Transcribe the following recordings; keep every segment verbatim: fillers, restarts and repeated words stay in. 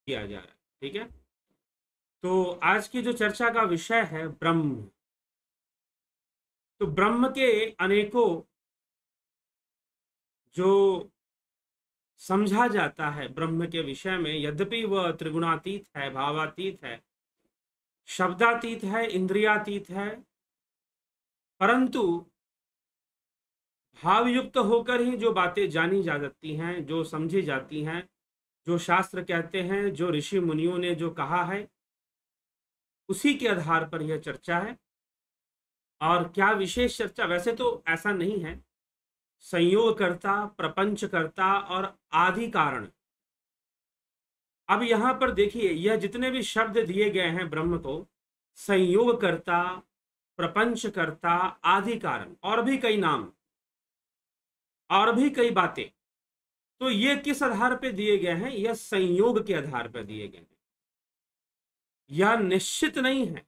किया जा रहा है। ठीक है, तो आज की जो चर्चा का विषय है ब्रह्म। तो ब्रह्म के अनेकों जो समझा जाता है ब्रह्म के विषय में, यद्यपि वह त्रिगुणातीत है, भावातीत है, शब्दातीत है, इंद्रियातीत है, परंतु भावयुक्त होकर ही जो बातें जानी जा सकती हैं, जो समझी जाती हैं, जो शास्त्र कहते हैं, जो ऋषि मुनियों ने जो कहा है, उसी के आधार पर यह चर्चा है। और क्या विशेष चर्चा, वैसे तो ऐसा नहीं है। संयोगकर्ता, प्रपंचकर्ता और आदि कारण। अब यहां पर देखिए, यह जितने भी शब्द दिए गए हैं ब्रह्म को, संयोगकर्ता, प्रपंचकर्ता, आदि कारण, और भी कई नाम, और भी कई बातें, तो ये किस आधार पर दिए गए हैं? यह संयोग के आधार पर दिए गए हैं। यह निश्चित नहीं है।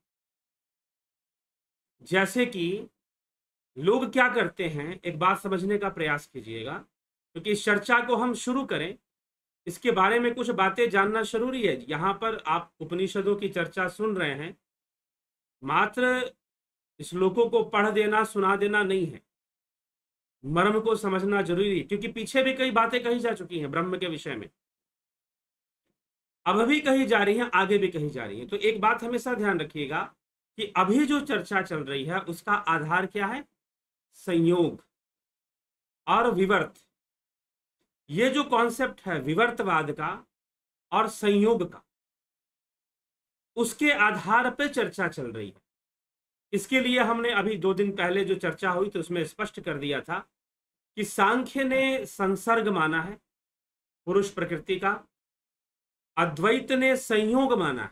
जैसे कि लोग क्या करते हैं, एक बात समझने का प्रयास कीजिएगा, क्योंकि इस चर्चा को हम शुरू करें, इसके बारे में कुछ बातें जानना जरूरी है। यहां पर आप उपनिषदों की चर्चा सुन रहे हैं, मात्र श्लोकों को पढ़ देना, सुना देना नहीं है, मर्म को समझना जरूरी है, क्योंकि पीछे भी कई बातें कही जा चुकी हैं ब्रह्म के विषय में, अब भी कही जा रही हैं, आगे भी कही जा रही हैं। तो एक बात हमेशा ध्यान रखिएगा कि अभी जो चर्चा चल रही है उसका आधार क्या है? संयोग और विवर्त। ये जो कॉन्सेप्ट है विवर्तवाद का और संयोग का, उसके आधार पर चर्चा चल रही है। इसके लिए हमने अभी दो दिन पहले जो चर्चा हुई तो उसमें स्पष्ट कर दिया था कि सांख्य ने संसर्ग माना है पुरुष प्रकृति का, अद्वैत ने संयोग माना है।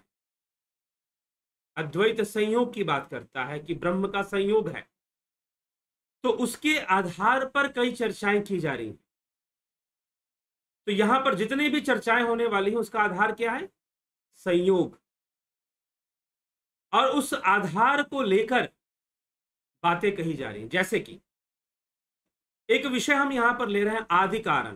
अद्वैत संयोग की बात करता है कि ब्रह्म का संयोग है, तो उसके आधार पर कई चर्चाएं की जा रही हैं। तो यहां पर जितनी भी चर्चाएं होने वाली हैं उसका आधार क्या है? संयोग। और उस आधार को लेकर बातें कही जा रही हैं। जैसे कि एक विषय हम यहां पर ले रहे हैं, आदि कारण।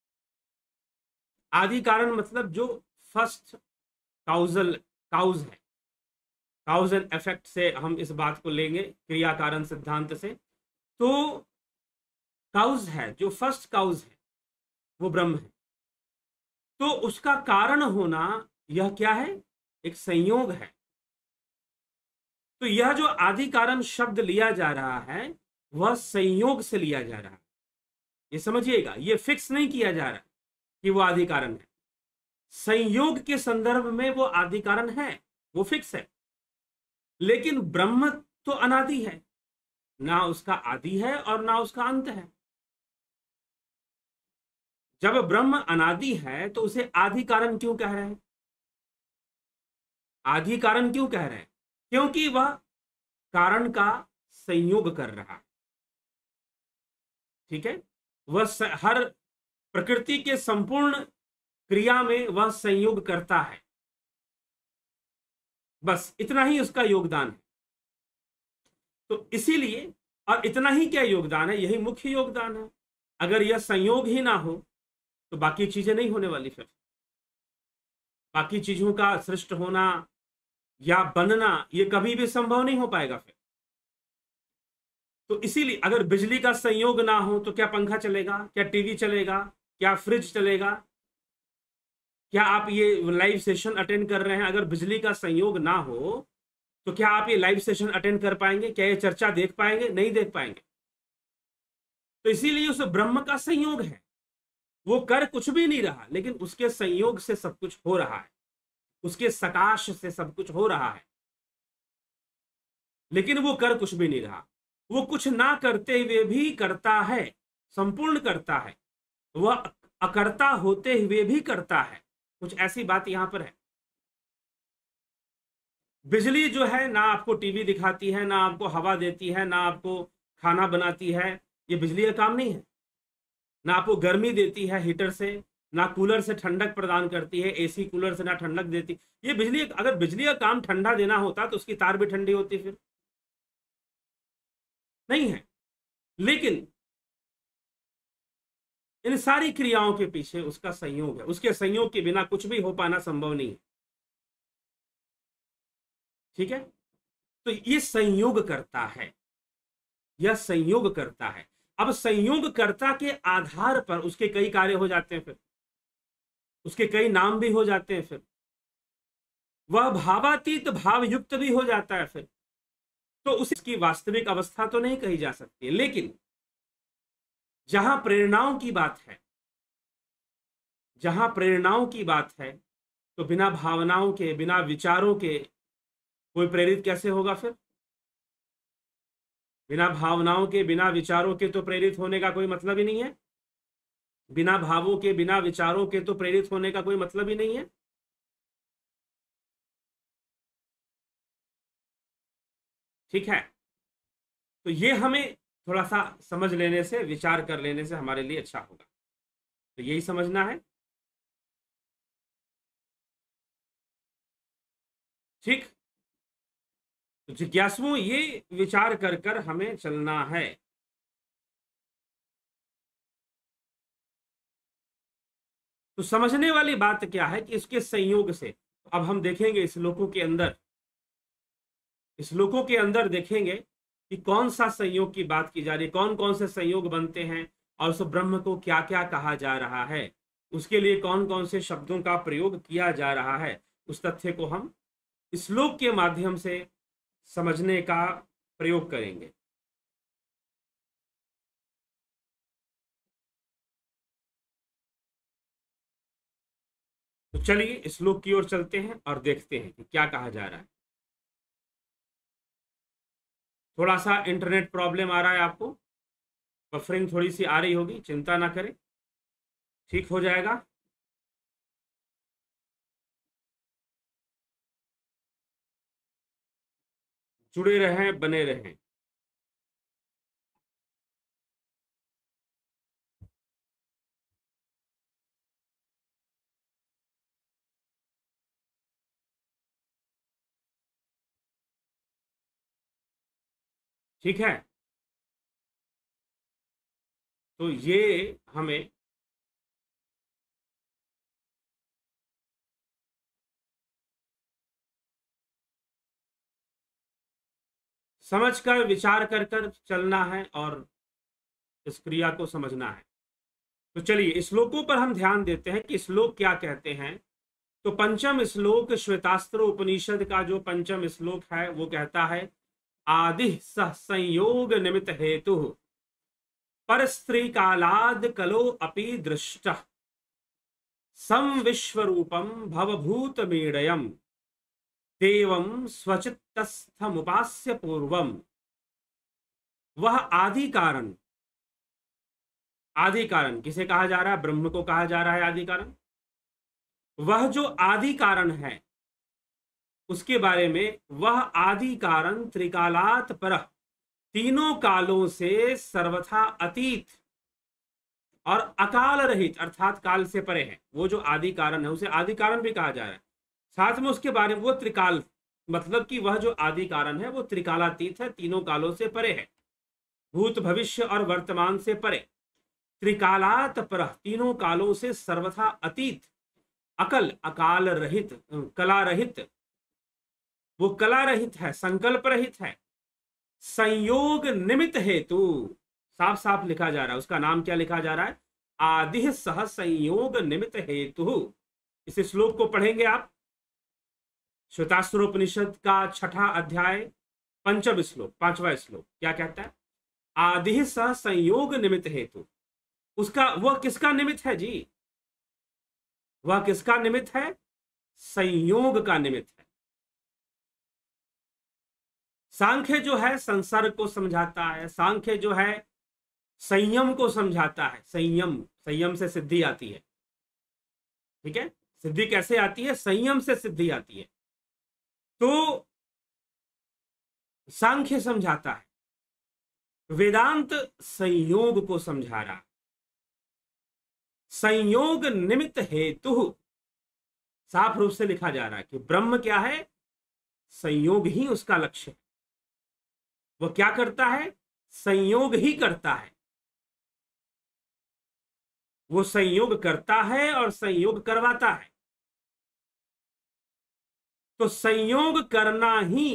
आदि कारण मतलब जो फर्स्ट काउजल काउज है, काउज एंड इफेक्ट से हम इस बात को लेंगे, क्रिया कारण सिद्धांत से। तो काउज है, जो फर्स्ट काउज है वो ब्रह्म है। तो उसका कारण होना यह क्या है? एक संयोग है। तो यह जो आदि कारण शब्द लिया जा रहा है वह संयोग से लिया जा रहा है। ये समझिएगा, ये फिक्स नहीं किया जा रहा कि वो आदि कारण है। संयोग के संदर्भ में वो आदि कारण है, वो फिक्स है। लेकिन ब्रह्म तो अनादि है, ना उसका आदि है और ना उसका अंत है। जब ब्रह्म अनादि है तो उसे आदि कारण क्यों कह रहे हैं? आदि कारण क्यों कह रहे हैं? क्योंकि वह कारण का संयोग कर रहा है। ठीक है, वह हर प्रकृति के संपूर्ण क्रिया में वह संयोग करता है, बस इतना ही उसका योगदान है। तो इसीलिए, और इतना ही क्या योगदान है, यही मुख्य योगदान है। अगर यह संयोग ही ना हो तो बाकी चीजें नहीं होने वाली। फिर बाकी चीजों का सृष्ट होना या बनना यह कभी भी संभव नहीं हो पाएगा फिर। तो इसीलिए अगर बिजली का संयोग ना हो तो क्या पंखा चलेगा, क्या टीवी चलेगा, क्या फ्रिज चलेगा, क्या आप ये लाइव सेशन अटेंड कर रहे हैं, अगर बिजली का संयोग ना हो तो क्या आप ये लाइव सेशन अटेंड कर पाएंगे? क्या ये चर्चा देख पाएंगे? नहीं देख पाएंगे। तो इसीलिए उस ब्रह्म का संयोग है, वो कर कुछ भी नहीं रहा, लेकिन उसके संयोग से सब कुछ हो रहा है, उसके सकाश से सब कुछ हो रहा है। लेकिन वो कर कुछ भी नहीं रहा, वो कुछ ना करते हुए भी करता है, संपूर्ण करता है। वह अकर्ता होते हुए भी करता है। कुछ ऐसी बात यहां पर है। बिजली जो है ना आपको टीवी दिखाती है, ना आपको हवा देती है, ना आपको खाना बनाती है, ये बिजली का काम नहीं है। ना आपको गर्मी देती है हीटर से, ना कूलर से ठंडक प्रदान करती है, एसी कूलर से ना ठंडक देती। ये बिजली, अगर बिजली का काम ठंडा देना होता तो उसकी तार भी ठंडी होती, फिर नहीं है। लेकिन इन सारी क्रियाओं के पीछे उसका संयोग है, उसके संयोग के बिना कुछ भी हो पाना संभव नहीं है। ठीक है, तो ये संयोग करता है, यह संयोग करता है। अब संयोगकर्ता के आधार पर उसके कई कार्य हो जाते हैं, फिर उसके कई नाम भी हो जाते हैं, फिर वह भावातीत भाव युक्त भी हो जाता है। फिर तो उसकी वास्तविक अवस्था तो नहीं कही जा सकती, लेकिन जहां प्रेरणाओं की बात है, जहां प्रेरणाओं की बात है, तो बिना भावनाओं के, बिना विचारों के कोई प्रेरित कैसे होगा? फिर बिना भावनाओं के, बिना विचारों के तो प्रेरित होने का कोई मतलब ही नहीं है। बिना भावों के, बिना विचारों के तो प्रेरित होने का कोई मतलब ही नहीं है। ठीक है, तो ये हमें थोड़ा सा समझ लेने से, विचार कर लेने से हमारे लिए अच्छा होगा। तो यही समझना है। ठीक, तो जिज्ञासुओं ये विचार कर कर हमें चलना है। तो समझने वाली बात क्या है कि इसके संयोग से, अब हम देखेंगे श्लोकों के अंदर, श्लोकों के अंदर देखेंगे कि कौन सा संयोग की बात की जा रही है, कौन कौन से संयोग बनते हैं, और उस ब्रह्म को क्या क्या कहा जा रहा है, उसके लिए कौन कौन से शब्दों का प्रयोग किया जा रहा है। उस तथ्य को हम श्लोक के माध्यम से समझने का प्रयोग करेंगे। तो चलिए श्लोक की ओर चलते हैं और देखते हैं कि क्या कहा जा रहा है। थोड़ा सा इंटरनेट प्रॉब्लम आ रहा है आपको, बफरिंग थोड़ी सी आ रही होगी, चिंता ना करें, ठीक हो जाएगा। जुड़े रहें, बने रहें। ठीक है, तो ये हमें समझकर, विचार कर कर चलना है और इस क्रिया को समझना है। तो चलिए श्लोकों पर हम ध्यान देते हैं कि श्लोक क्या कहते हैं। तो पंचम श्लोक श्वेतास्त्र उपनिषद का जो पंचम श्लोक है वो कहता है, आदि सह संयोग निमित्त हेतु पर स्त्री कालाद कलो अपि दृष्ट सम विश्वरूपम भवभूत मीडयम देवम स्वचित्तस्थमुपास्य पूर्वम। वह आदि कारण, आदि कारण किसे कहा जा रहा है? ब्रह्म को कहा जा रहा है आदि कारण। वह जो आदि कारण है उसके बारे में, वह आदि कारण त्रिकालात पर, तीनों कालों से सर्वथा अतीत और अकाल रहित अर्थात काल से परे है। वो जो आदि कारण है उसे आदि कारण भी कहा जा रहा है। साथ में उसके बारे में वो त्रिकाल, मतलब कि वह जो आदि कारण है वो त्रिकालातीत है, तीनों कालों से परे है, भूत भविष्य और वर्तमान से परे, त्रिकालात पर, तीनों कालों से सर्वथा अतीत, अकल अकाल रहित, कला रहित, वो कला रहित है, संकल्प रहित है, संयोग निमित्त हेतु, साफ साफ लिखा जा रहा है। उसका नाम क्या लिखा जा रहा है? आदि सह संयोग निमित्त हेतु। इस श्लोक को पढ़ेंगे आप, श्वेतास्त्रोपनिषद का छठा अध्याय पंचम श्लोक, पांचवा श्लोक क्या कहता है? आदि सह संयोग निमित्त हेतु। उसका, वह किसका निमित्त है जी? वह किसका निमित्त है? संयोग का निमित्त है। सांख्य जो है संसर्ग को समझाता है, सांख्य जो है संयम को समझाता है। संयम, संयम से सिद्धि आती है। ठीक है, सिद्धि कैसे आती है? संयम से सिद्धि आती है। तो सांख्य समझाता है, वेदांत संयोग को समझा रहा है। संयोग निमित्त हेतु, साफ रूप से लिखा जा रहा है कि ब्रह्म क्या है? संयोग ही उसका लक्ष्य है। वह क्या करता है? संयोग ही करता है। वो संयोग करता है और संयोग करवाता है। तो संयोग करना ही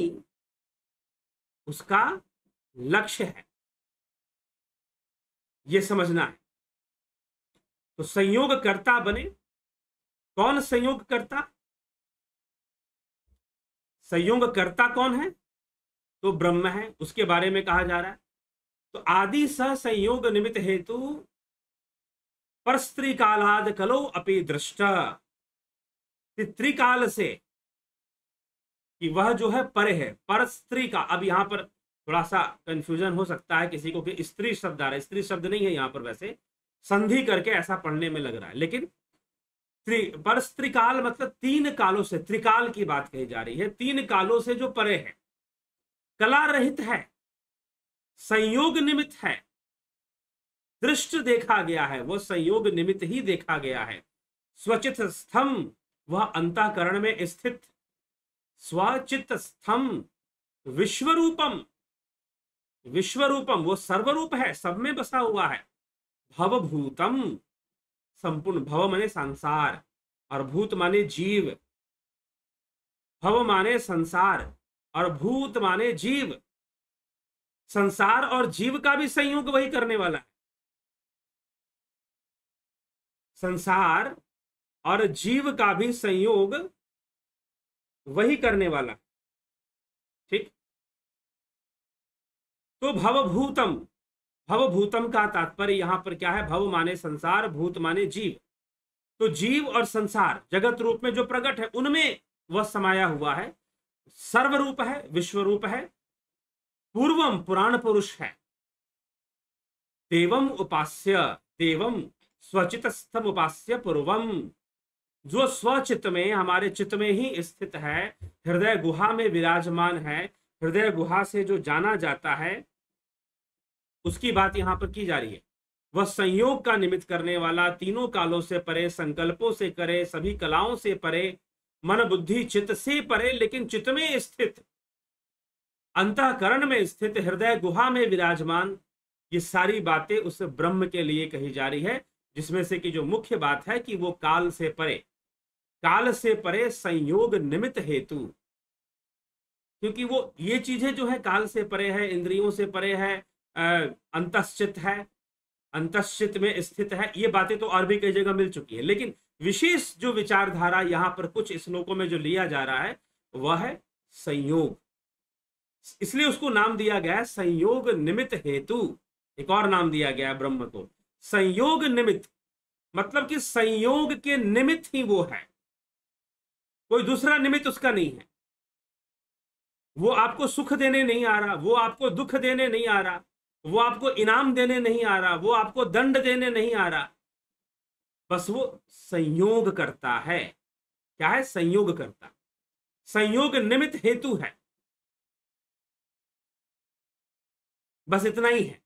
उसका लक्ष्य है, ये समझना है। तो संयोग करता बने। कौन संयोग करता? संयोग करता कौन है? तो ब्रह्म है, उसके बारे में कहा जा रहा है। तो आदि सह संयोग निमित्त हेतु परस्त्री कालाद कलो अपि दृष्ट। त्रिकाल से कि वह जो है परे है, परस्त्री का। अब यहां पर थोड़ा सा कंफ्यूजन हो सकता है किसी को कि स्त्री शब्द आ रहा है। स्त्री शब्द नहीं है यहां पर, वैसे संधि करके ऐसा पढ़ने में लग रहा है, लेकिन त्रि परस्त्रिकाल मतलब तीन कालों से, त्रिकाल की बात कही जा रही है, तीन कालों से जो परे है, कला रहित है, संयोग निमित्त है, दृष्ट देखा गया है, वो संयोग निमित्त ही देखा गया है। स्वचित स्थम, वह अंतःकरण में स्थित, स्वचित स्थम विश्वरूपम, विश्वरूपम वो सर्वरूप है, सब में बसा हुआ है। भवभूतम, संपूर्ण, भव माने संसार और भूत माने जीव। भव माने संसार और भूत माने जीव। संसार और जीव का भी संयोग वही करने वाला है। संसार और जीव का भी संयोग वही करने वाला है। ठीक। तो भवभूतम, भवभूतम का तात्पर्य यहां पर क्या है? भव माने संसार, भूत माने जीव। तो जीव और संसार जगत रूप में जो प्रकट है, उनमें वह समाया हुआ है, सर्वरूप है, विश्वरूप है। पूर्वम पुराण पुरुष है। देवम उपास्य, देवम स्वचित स्थम उपास्य पूर्वम, जो स्वचित में, हमारे चित्त में ही स्थित है, हृदय गुहा में विराजमान है, हृदय गुहा से जो जाना जाता है, उसकी बात यहां पर की जा रही है। वह संयोग का निमित्त करने वाला, तीनों कालों से परे, संकल्पों से करे, सभी कलाओं से परे, मन बुद्धि चित्त से परे, लेकिन चित्त में स्थित, अंतःकरण में स्थित, हृदय गुहा में विराजमान। ये सारी बातें उस ब्रह्म के लिए कही जा रही है, जिसमें से कि जो मुख्य बात है कि वो काल से परे, काल से परे संयोग निमित्त हेतु, क्योंकि वो ये चीजें जो है काल से परे है, इंद्रियों से परे है, अंतश्चित है, अंतश्चित में स्थित है। ये बातें तो और भी कई जगह मिल चुकी है, लेकिन विशेष जो विचारधारा यहां पर कुछ श्लोकों में जो लिया जा रहा है वह है संयोग। इसलिए उसको नाम दिया गया है संयोग निमित्त हेतु। एक और नाम दिया गया है ब्रह्म को, संयोग निमित्त, मतलब कि संयोग के निमित्त ही वो है, कोई दूसरा निमित्त उसका नहीं है। वो आपको सुख देने नहीं आ रहा, वो आपको दुख देने नहीं आ रहा, वो आपको इनाम देने नहीं आ रहा, वो आपको दंड देने नहीं आ रहा, बस वो संयोग करता है। क्या है? संयोग करता, संयोग निमित्त हेतु है, बस इतना ही है।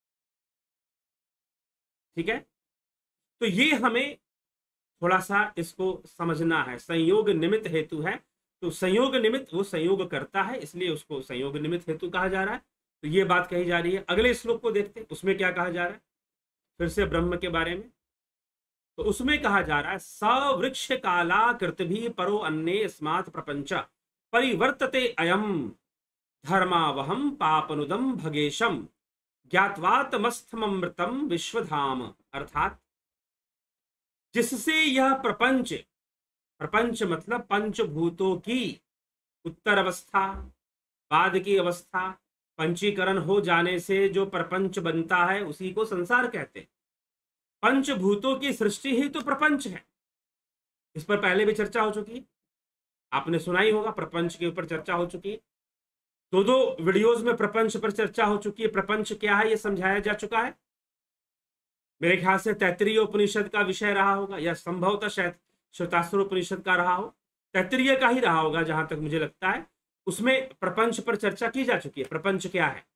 ठीक है, तो ये हमें थोड़ा सा इसको समझना है। संयोग निमित्त हेतु है, तो संयोग निमित्त वो संयोग करता है, इसलिए उसको संयोग निमित्त हेतु कहा जा रहा है। तो ये बात कही जा रही है। अगले श्लोक को देखते हैं, उसमें क्या कहा जा रहा है फिर से ब्रह्म के बारे में। तो उसमें कहा जा रहा है सवृक्ष काला कृतभि परो अन्ये स्मात् प्रपंच परिवर्तते अयम धर्मावहम पापनुदम भगेशम ज्ञात्वातमस्थमृतम विश्वधाम। अर्थात जिससे यह प्रपंच, प्रपंच मतलब पंचभूतों की उत्तर अवस्था, बाद की अवस्था, पंचीकरण हो जाने से जो प्रपंच बनता है उसी को संसार कहते हैं। पंचभूतों की सृष्टि ही तो प्रपंच है। इस पर पहले भी चर्चा हो चुकी है, आपने सुना ही होगा, प्रपंच के ऊपर चर्चा हो चुकी है। दो दो वीडियोस में प्रपंच पर चर्चा हो चुकी है। प्रपंच क्या है ये समझाया जा चुका है। मेरे ख्याल से तैत्तिरीय उपनिषद का विषय रहा होगा, या संभवतः शायद श्वेतास्त्र उपनिषद का रहा हो, तैत्तिरीय का ही रहा होगा जहां तक मुझे लगता है। उसमें प्रपंच पर चर्चा की जा चुकी है। प्रपंच क्या है?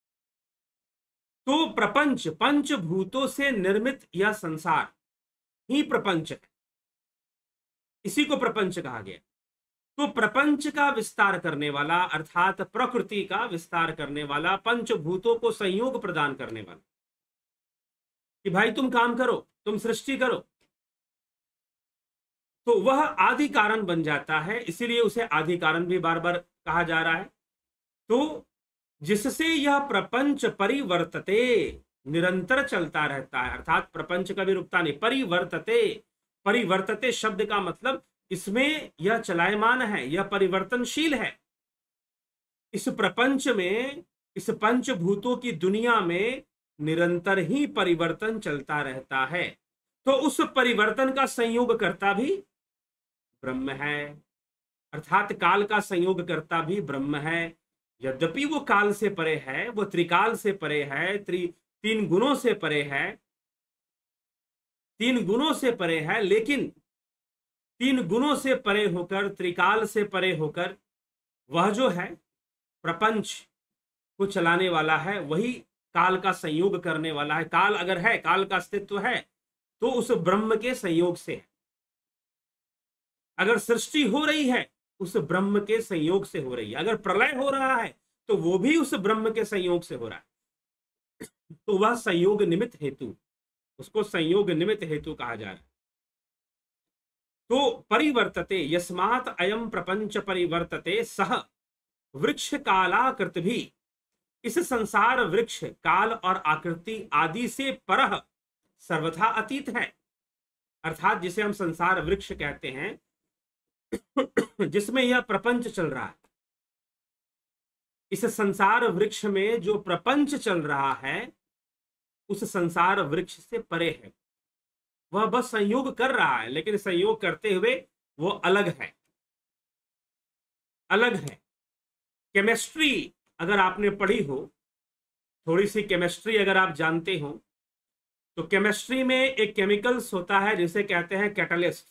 तो प्रपंच, पंचभूतों से निर्मित यह संसार ही प्रपंच है, इसी को प्रपंच कहा गया। तो प्रपंच का विस्तार करने वाला, अर्थात प्रकृति का विस्तार करने वाला, पंचभूतों को संयोग प्रदान करने वाला, कि भाई तुम काम करो, तुम सृष्टि करो, तो वह आदि कारण बन जाता है, इसीलिए उसे आदि कारण भी बार बार कहा जा रहा है। तो जिससे यह प्रपंच परिवर्तते, निरंतर चलता रहता है, अर्थात प्रपंच कभी रुकता नहीं, परिवर्तते, परिवर्तते शब्द का मतलब इसमें यह चलायमान है, यह परिवर्तनशील है। इस प्रपंच में, इस पंचभूतों की दुनिया में निरंतर ही परिवर्तन चलता रहता है। तो उस परिवर्तन का संयोग करता भी ब्रह्म है, अर्थात काल का संयोग करता भी ब्रह्म है। यद्यपि वो काल से परे है, वो त्रिकाल से परे है, त्रि तीन गुणों से परे है, तीन गुणों से परे है, लेकिन तीन गुणों से परे होकर, त्रिकाल से परे होकर, वह जो है प्रपंच को चलाने वाला है, वही काल का संयोग करने वाला है। काल अगर है, काल का अस्तित्व है, तो उस ब्रह्म के संयोग से है। अगर सृष्टि हो रही है, उस ब्रह्म के संयोग से हो रही है। अगर प्रलय हो रहा है, तो वो भी उस ब्रह्म के संयोग से हो रहा है। तो वह संयोग निमित्त हेतु, उसको संयोग निमित्त हेतु कहा जा रहा है। तो परिवर्तते यस्मात् अयम प्रपंच परिवर्तते सह वृक्ष कालाकृत भी, इस संसार वृक्ष काल और आकृति आदि से परह सर्वथा अतीत है। अर्थात जिसे हम संसार वृक्ष कहते हैं, जिसमें यह प्रपंच चल रहा है, इस संसार वृक्ष में जो प्रपंच चल रहा है, उस संसार वृक्ष से परे है। वह बस संयोग कर रहा है, लेकिन संयोग करते हुए वो अलग है, अलग है। केमिस्ट्री अगर आपने पढ़ी हो, थोड़ी सी केमिस्ट्री अगर आप जानते हो, तो केमिस्ट्री में एक केमिकल्स होता है जिसे कहते हैं कैटलिस्ट।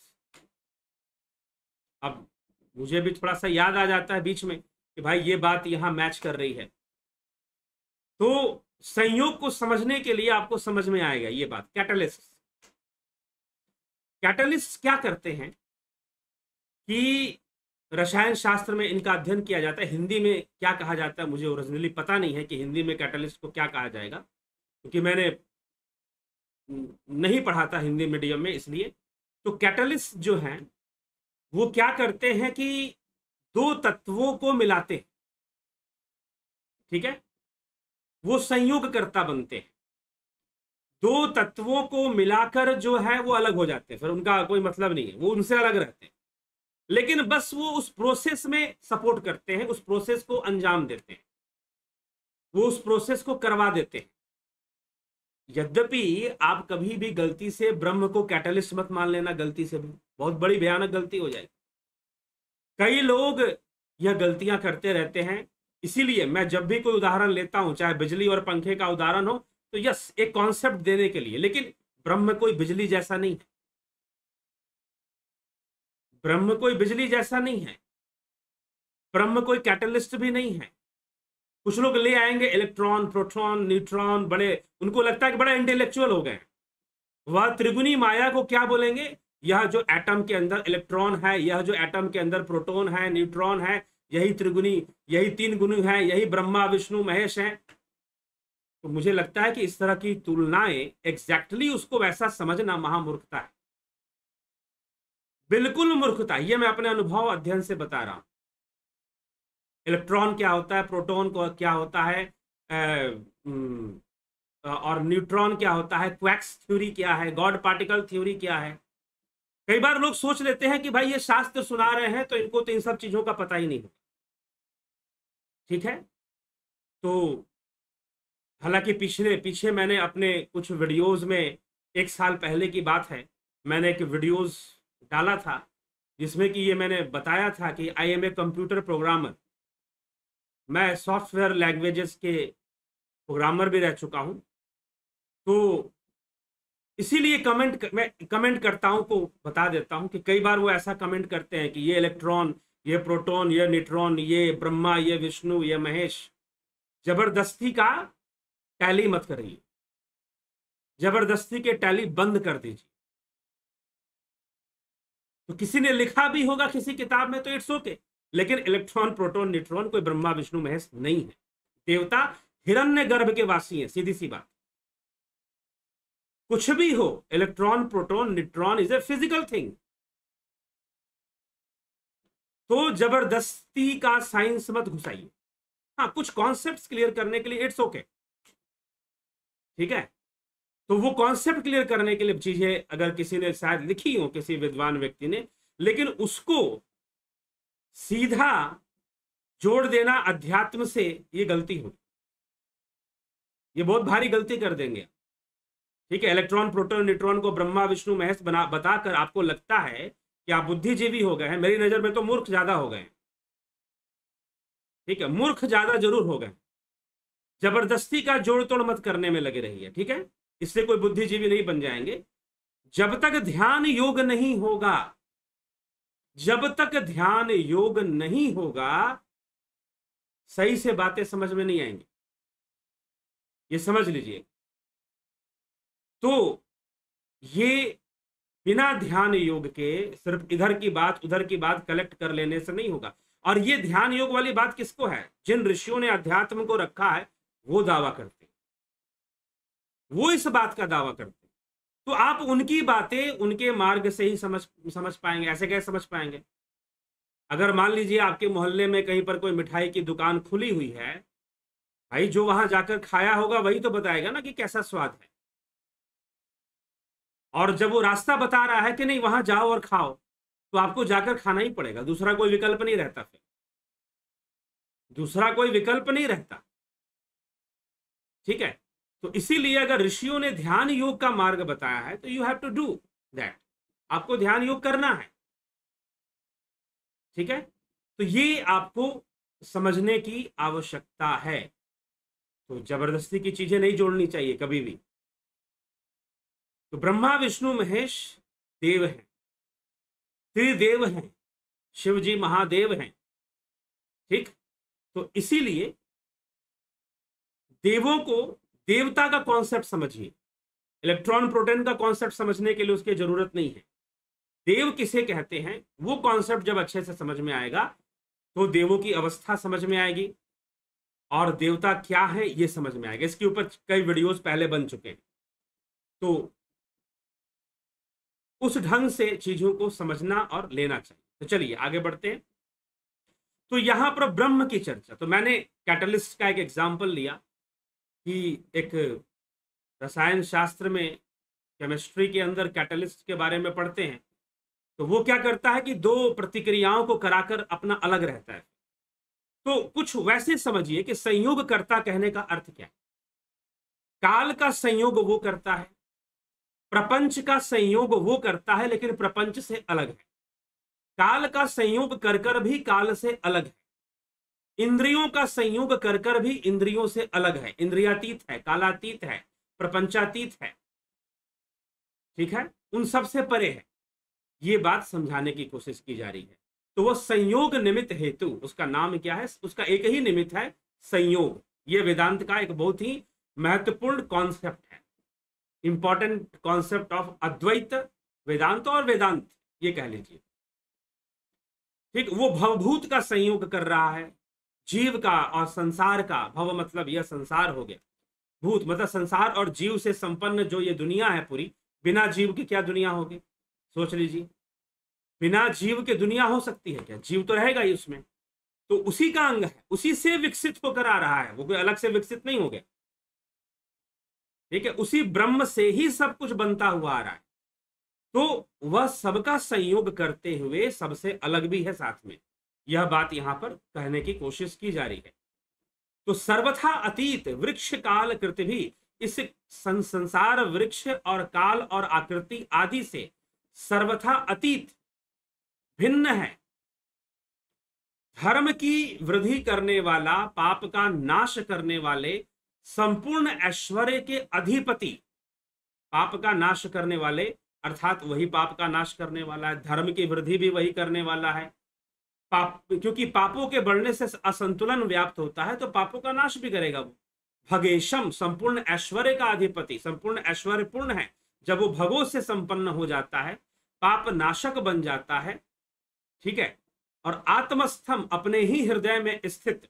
अब मुझे भी थोड़ा सा याद आ जाता है बीच में कि भाई ये बात यहां मैच कर रही है। तो संयोग को समझने के लिए आपको समझ में आएगा ये बात। कैटलिस्ट, कैटलिस्ट क्या करते हैं कि रसायन शास्त्र में इनका अध्ययन किया जाता है। हिंदी में क्या कहा जाता है मुझे ओरिजिनली पता नहीं है कि हिंदी में कैटलिस्ट को क्या कहा जाएगा, क्योंकि मैंने नहीं पढ़ा था हिंदी मीडियम में, इसलिए। तो कैटलिस्ट जो हैं वो क्या करते हैं कि दो तत्वों को मिलाते हैं, ठीक है, वो संयोगकर्ता बनते हैं। दो तत्वों को मिलाकर जो है वो अलग हो जाते हैं, फिर उनका कोई मतलब नहीं है, वो उनसे अलग रहते हैं, लेकिन बस वो उस प्रोसेस में सपोर्ट करते हैं, उस प्रोसेस को अंजाम देते हैं, वो उस प्रोसेस को करवा देते हैं। यद्यपि आप कभी भी गलती से ब्रह्म को कैटलिस्ट मत मान लेना, गलती से भी, बहुत बड़ी भयानक गलती हो जाएगी। कई लोग यह गलतियां करते रहते हैं, इसीलिए मैं जब भी कोई उदाहरण लेता हूं, चाहे बिजली और पंखे का उदाहरण हो, तो यस एक कॉन्सेप्ट देने के लिए, लेकिन ब्रह्म कोई बिजली जैसा नहीं है, ब्रह्म कोई बिजली जैसा नहीं है, ब्रह्म कोई कैटलिस्ट भी नहीं है। कुछ लोग ले आएंगे इलेक्ट्रॉन, प्रोटॉन, न्यूट्रॉन, बड़े, उनको लगता है कि बड़ा इंटेलेक्चुअल हो गए। वह त्रिगुणी माया को क्या बोलेंगे, यह जो एटम के अंदर इलेक्ट्रॉन है, यह जो एटम के अंदर प्रोटॉन है, न्यूट्रॉन है, यही त्रिगुणी, यही तीन गुणी है, यही ब्रह्मा विष्णु महेश है। तो मुझे लगता है कि इस तरह की तुलनाएं एग्जैक्टली उसको वैसा समझना महामूर्खता है, बिल्कुल मूर्खता। यह मैं अपने अनुभव अध्ययन से बता रहा हूं। इलेक्ट्रॉन क्या होता है, प्रोटॉन को क्या होता है, और न्यूट्रॉन क्या होता है, क्वैक्स थ्योरी क्या है, गॉड पार्टिकल थ्योरी क्या है। कई बार लोग सोच लेते हैं कि भाई ये शास्त्र सुना रहे हैं तो इनको तो इन सब चीजों का पता ही नहीं होगा, ठीक है। तो हालांकि पिछले पीछे मैंने अपने कुछ वीडियोस में, एक साल पहले की बात है, मैंने एक वीडियोस डाला था जिसमें कि ये मैंने बताया था कि I am a computer programmer. मैं सॉफ्टवेयर लैंग्वेजेस के प्रोग्रामर भी रह चुका हूं, तो इसीलिए कमेंट मैं कमेंट करता हूं को बता देता हूं कि कई बार वो ऐसा कमेंट करते हैं कि ये इलेक्ट्रॉन, ये प्रोटॉन, ये न्यूट्रॉन, ये ब्रह्मा, ये विष्णु, ये महेश। जबरदस्ती का टैली मत करिए, जबरदस्ती के टैली बंद कर दीजिए। तो किसी ने लिखा भी होगा किसी किताब में तो इट्स ओके, लेकिन इलेक्ट्रॉन, प्रोटॉन, न्यूट्रॉन कोई ब्रह्मा विष्णु महेश नहीं है। देवता हिरण्य गर्भ के वासी हैं, सीधी सी बात। कुछ भी हो, electron, proton, neutron is a physical thing. तो जबरदस्ती का साइंस मत घुसाइए। हाँ, कुछ कॉन्सेप्ट्स क्लियर करने के लिए इट्स ओके, ठीक है। तो वो कॉन्सेप्ट क्लियर करने के लिए चीजें अगर किसी ने शायद लिखी हो, किसी विद्वान व्यक्ति ने, लेकिन उसको सीधा जोड़ देना अध्यात्म से, ये गलती होगी, ये बहुत भारी गलती कर देंगे, ठीक है। इलेक्ट्रॉन, प्रोटॉन, न्यूट्रॉन को ब्रह्मा विष्णु महेश बना बताकर आपको लगता है कि आप बुद्धिजीवी हो गए हैं। मेरी नजर में तो मूर्ख ज्यादा हो गए, ठीक है, मूर्ख ज्यादा जरूर हो गए। जबरदस्ती का जोड़ तोड़ मत करने में लगे रहिए, ठीक है। इससे कोई बुद्धिजीवी नहीं बन जाएंगे। जब तक ध्यान योग नहीं होगा, जब तक ध्यान योग नहीं होगा, सही से बातें समझ में नहीं आएंगी, ये समझ लीजिए। तो ये बिना ध्यान योग के सिर्फ इधर की बात उधर की बात कलेक्ट कर लेने से नहीं होगा। और ये ध्यान योग वाली बात किसको है? जिन ऋषियों ने अध्यात्म को रखा है वो दावा करते, वो इस बात का दावा करते। तो आप उनकी बातें उनके मार्ग से ही समझ समझ पाएंगे। ऐसे कैसे समझ पाएंगे? अगर मान लीजिए आपके मोहल्ले में कहीं पर कोई मिठाई की दुकान खुली हुई है, भाई जो वहां जाकर खाया होगा वही तो बताएगा ना कि कैसा स्वाद है। और जब वो रास्ता बता रहा है कि नहीं वहां जाओ और खाओ, तो आपको जाकर खाना ही पड़ेगा, दूसरा कोई विकल्प नहीं रहता, फिर दूसरा कोई विकल्प नहीं रहता, ठीक है। तो इसीलिए अगर ऋषियों ने ध्यान योग का मार्ग बताया है तो you have to do that, आपको ध्यान योग करना है, ठीक है। तो ये आपको समझने की आवश्यकता है। तो जबरदस्ती की चीजें नहीं जोड़नी चाहिए कभी भी। तो ब्रह्मा विष्णु महेश देव हैं, त्रिदेव हैं, शिव जी महादेव हैं, ठीक। तो इसीलिए देवों को, देवता का कॉन्सेप्ट समझिए। इलेक्ट्रॉन प्रोटॉन का कॉन्सेप्ट समझने के लिए उसकी जरूरत नहीं है। देव किसे कहते हैं वो कॉन्सेप्ट जब अच्छे से समझ में आएगा तो देवों की अवस्था समझ में आएगी और देवता क्या है ये समझ में आएगा। इसके ऊपर कई वीडियोस पहले बन चुके हैं। तो उस ढंग से चीजों को समझना और लेना चाहिए। तो चलिए आगे बढ़ते हैं। तो यहां पर ब्रह्म की चर्चा, तो मैंने कैटलिस्ट का एक एग्जाम्पल लिया कि एक रसायन शास्त्र में, केमिस्ट्री के अंदर कैटलिस्ट के बारे में पढ़ते हैं, तो वो क्या करता है कि दो प्रतिक्रियाओं को कराकर अपना अलग रहता है। तो कुछ वैसे समझिए कि संयोगकर्ता कहने का अर्थ क्या है। काल का संयोग वो करता है, प्रपंच का संयोग वो करता है, लेकिन प्रपंच से अलग है। काल का संयोग कर कर भी काल से अलग है, इंद्रियों का संयोग कर कर भी इंद्रियों से अलग है। इंद्रियातीत है, कालातीत है, प्रपंचातीत है, ठीक है, उन सब से परे है। ये बात समझाने की कोशिश की जा रही है। तो वो संयोग निमित्त हेतु, उसका नाम क्या है? उसका एक ही निमित्त है, संयोग। ये वेदांत का एक बहुत ही महत्वपूर्ण कॉन्सेप्ट है, important concept of Advaita Vedanta और वेदांत, ये कह लीजिए, ठीक। वो भवभूत का संयोग कर रहा है, जीव का और संसार का। भव मतलब यह संसार हो गया, भूत मतलब संसार और जीव से संपन्न जो ये दुनिया है पूरी। बिना जीव की क्या दुनिया होगी, सोच लीजिए। बिना जीव के दुनिया हो सकती है क्या? जीव तो रहेगा ही उसमें। तो उसी का अंग है, उसी से विकसित होकर आ रहा है, वो कोई अलग से विकसित नहीं हो गया, ठीक है। उसी ब्रह्म से ही सब कुछ बनता हुआ आ रहा है। तो वह सबका संयोग करते हुए सबसे अलग भी है साथ में। यह बात यहां पर कहने की कोशिश की जा रही है। तो सर्वथा अतीत वृक्ष काल कृति भी, इस संसार वृक्ष और काल और आकृति आदि से सर्वथा अतीत, भिन्न है। धर्म की वृद्धि करने वाला, पाप का नाश करने वाले, संपूर्ण ऐश्वर्य के अधिपति, पाप का नाश करने वाले अर्थात वही पाप का नाश करने वाला है, धर्म की वृद्धि भी वही करने वाला है। पाप, क्योंकि पापों के बढ़ने से असंतुलन व्याप्त होता है, तो पापों का नाश भी करेगा वो। भगेशम, संपूर्ण ऐश्वर्य का अधिपति, संपूर्ण ऐश्वर्य पूर्ण है। जब वो भगों से संपन्न हो जाता है, पाप नाशक बन जाता है, ठीक है। और आत्मस्थम, अपने ही हृदय में स्थित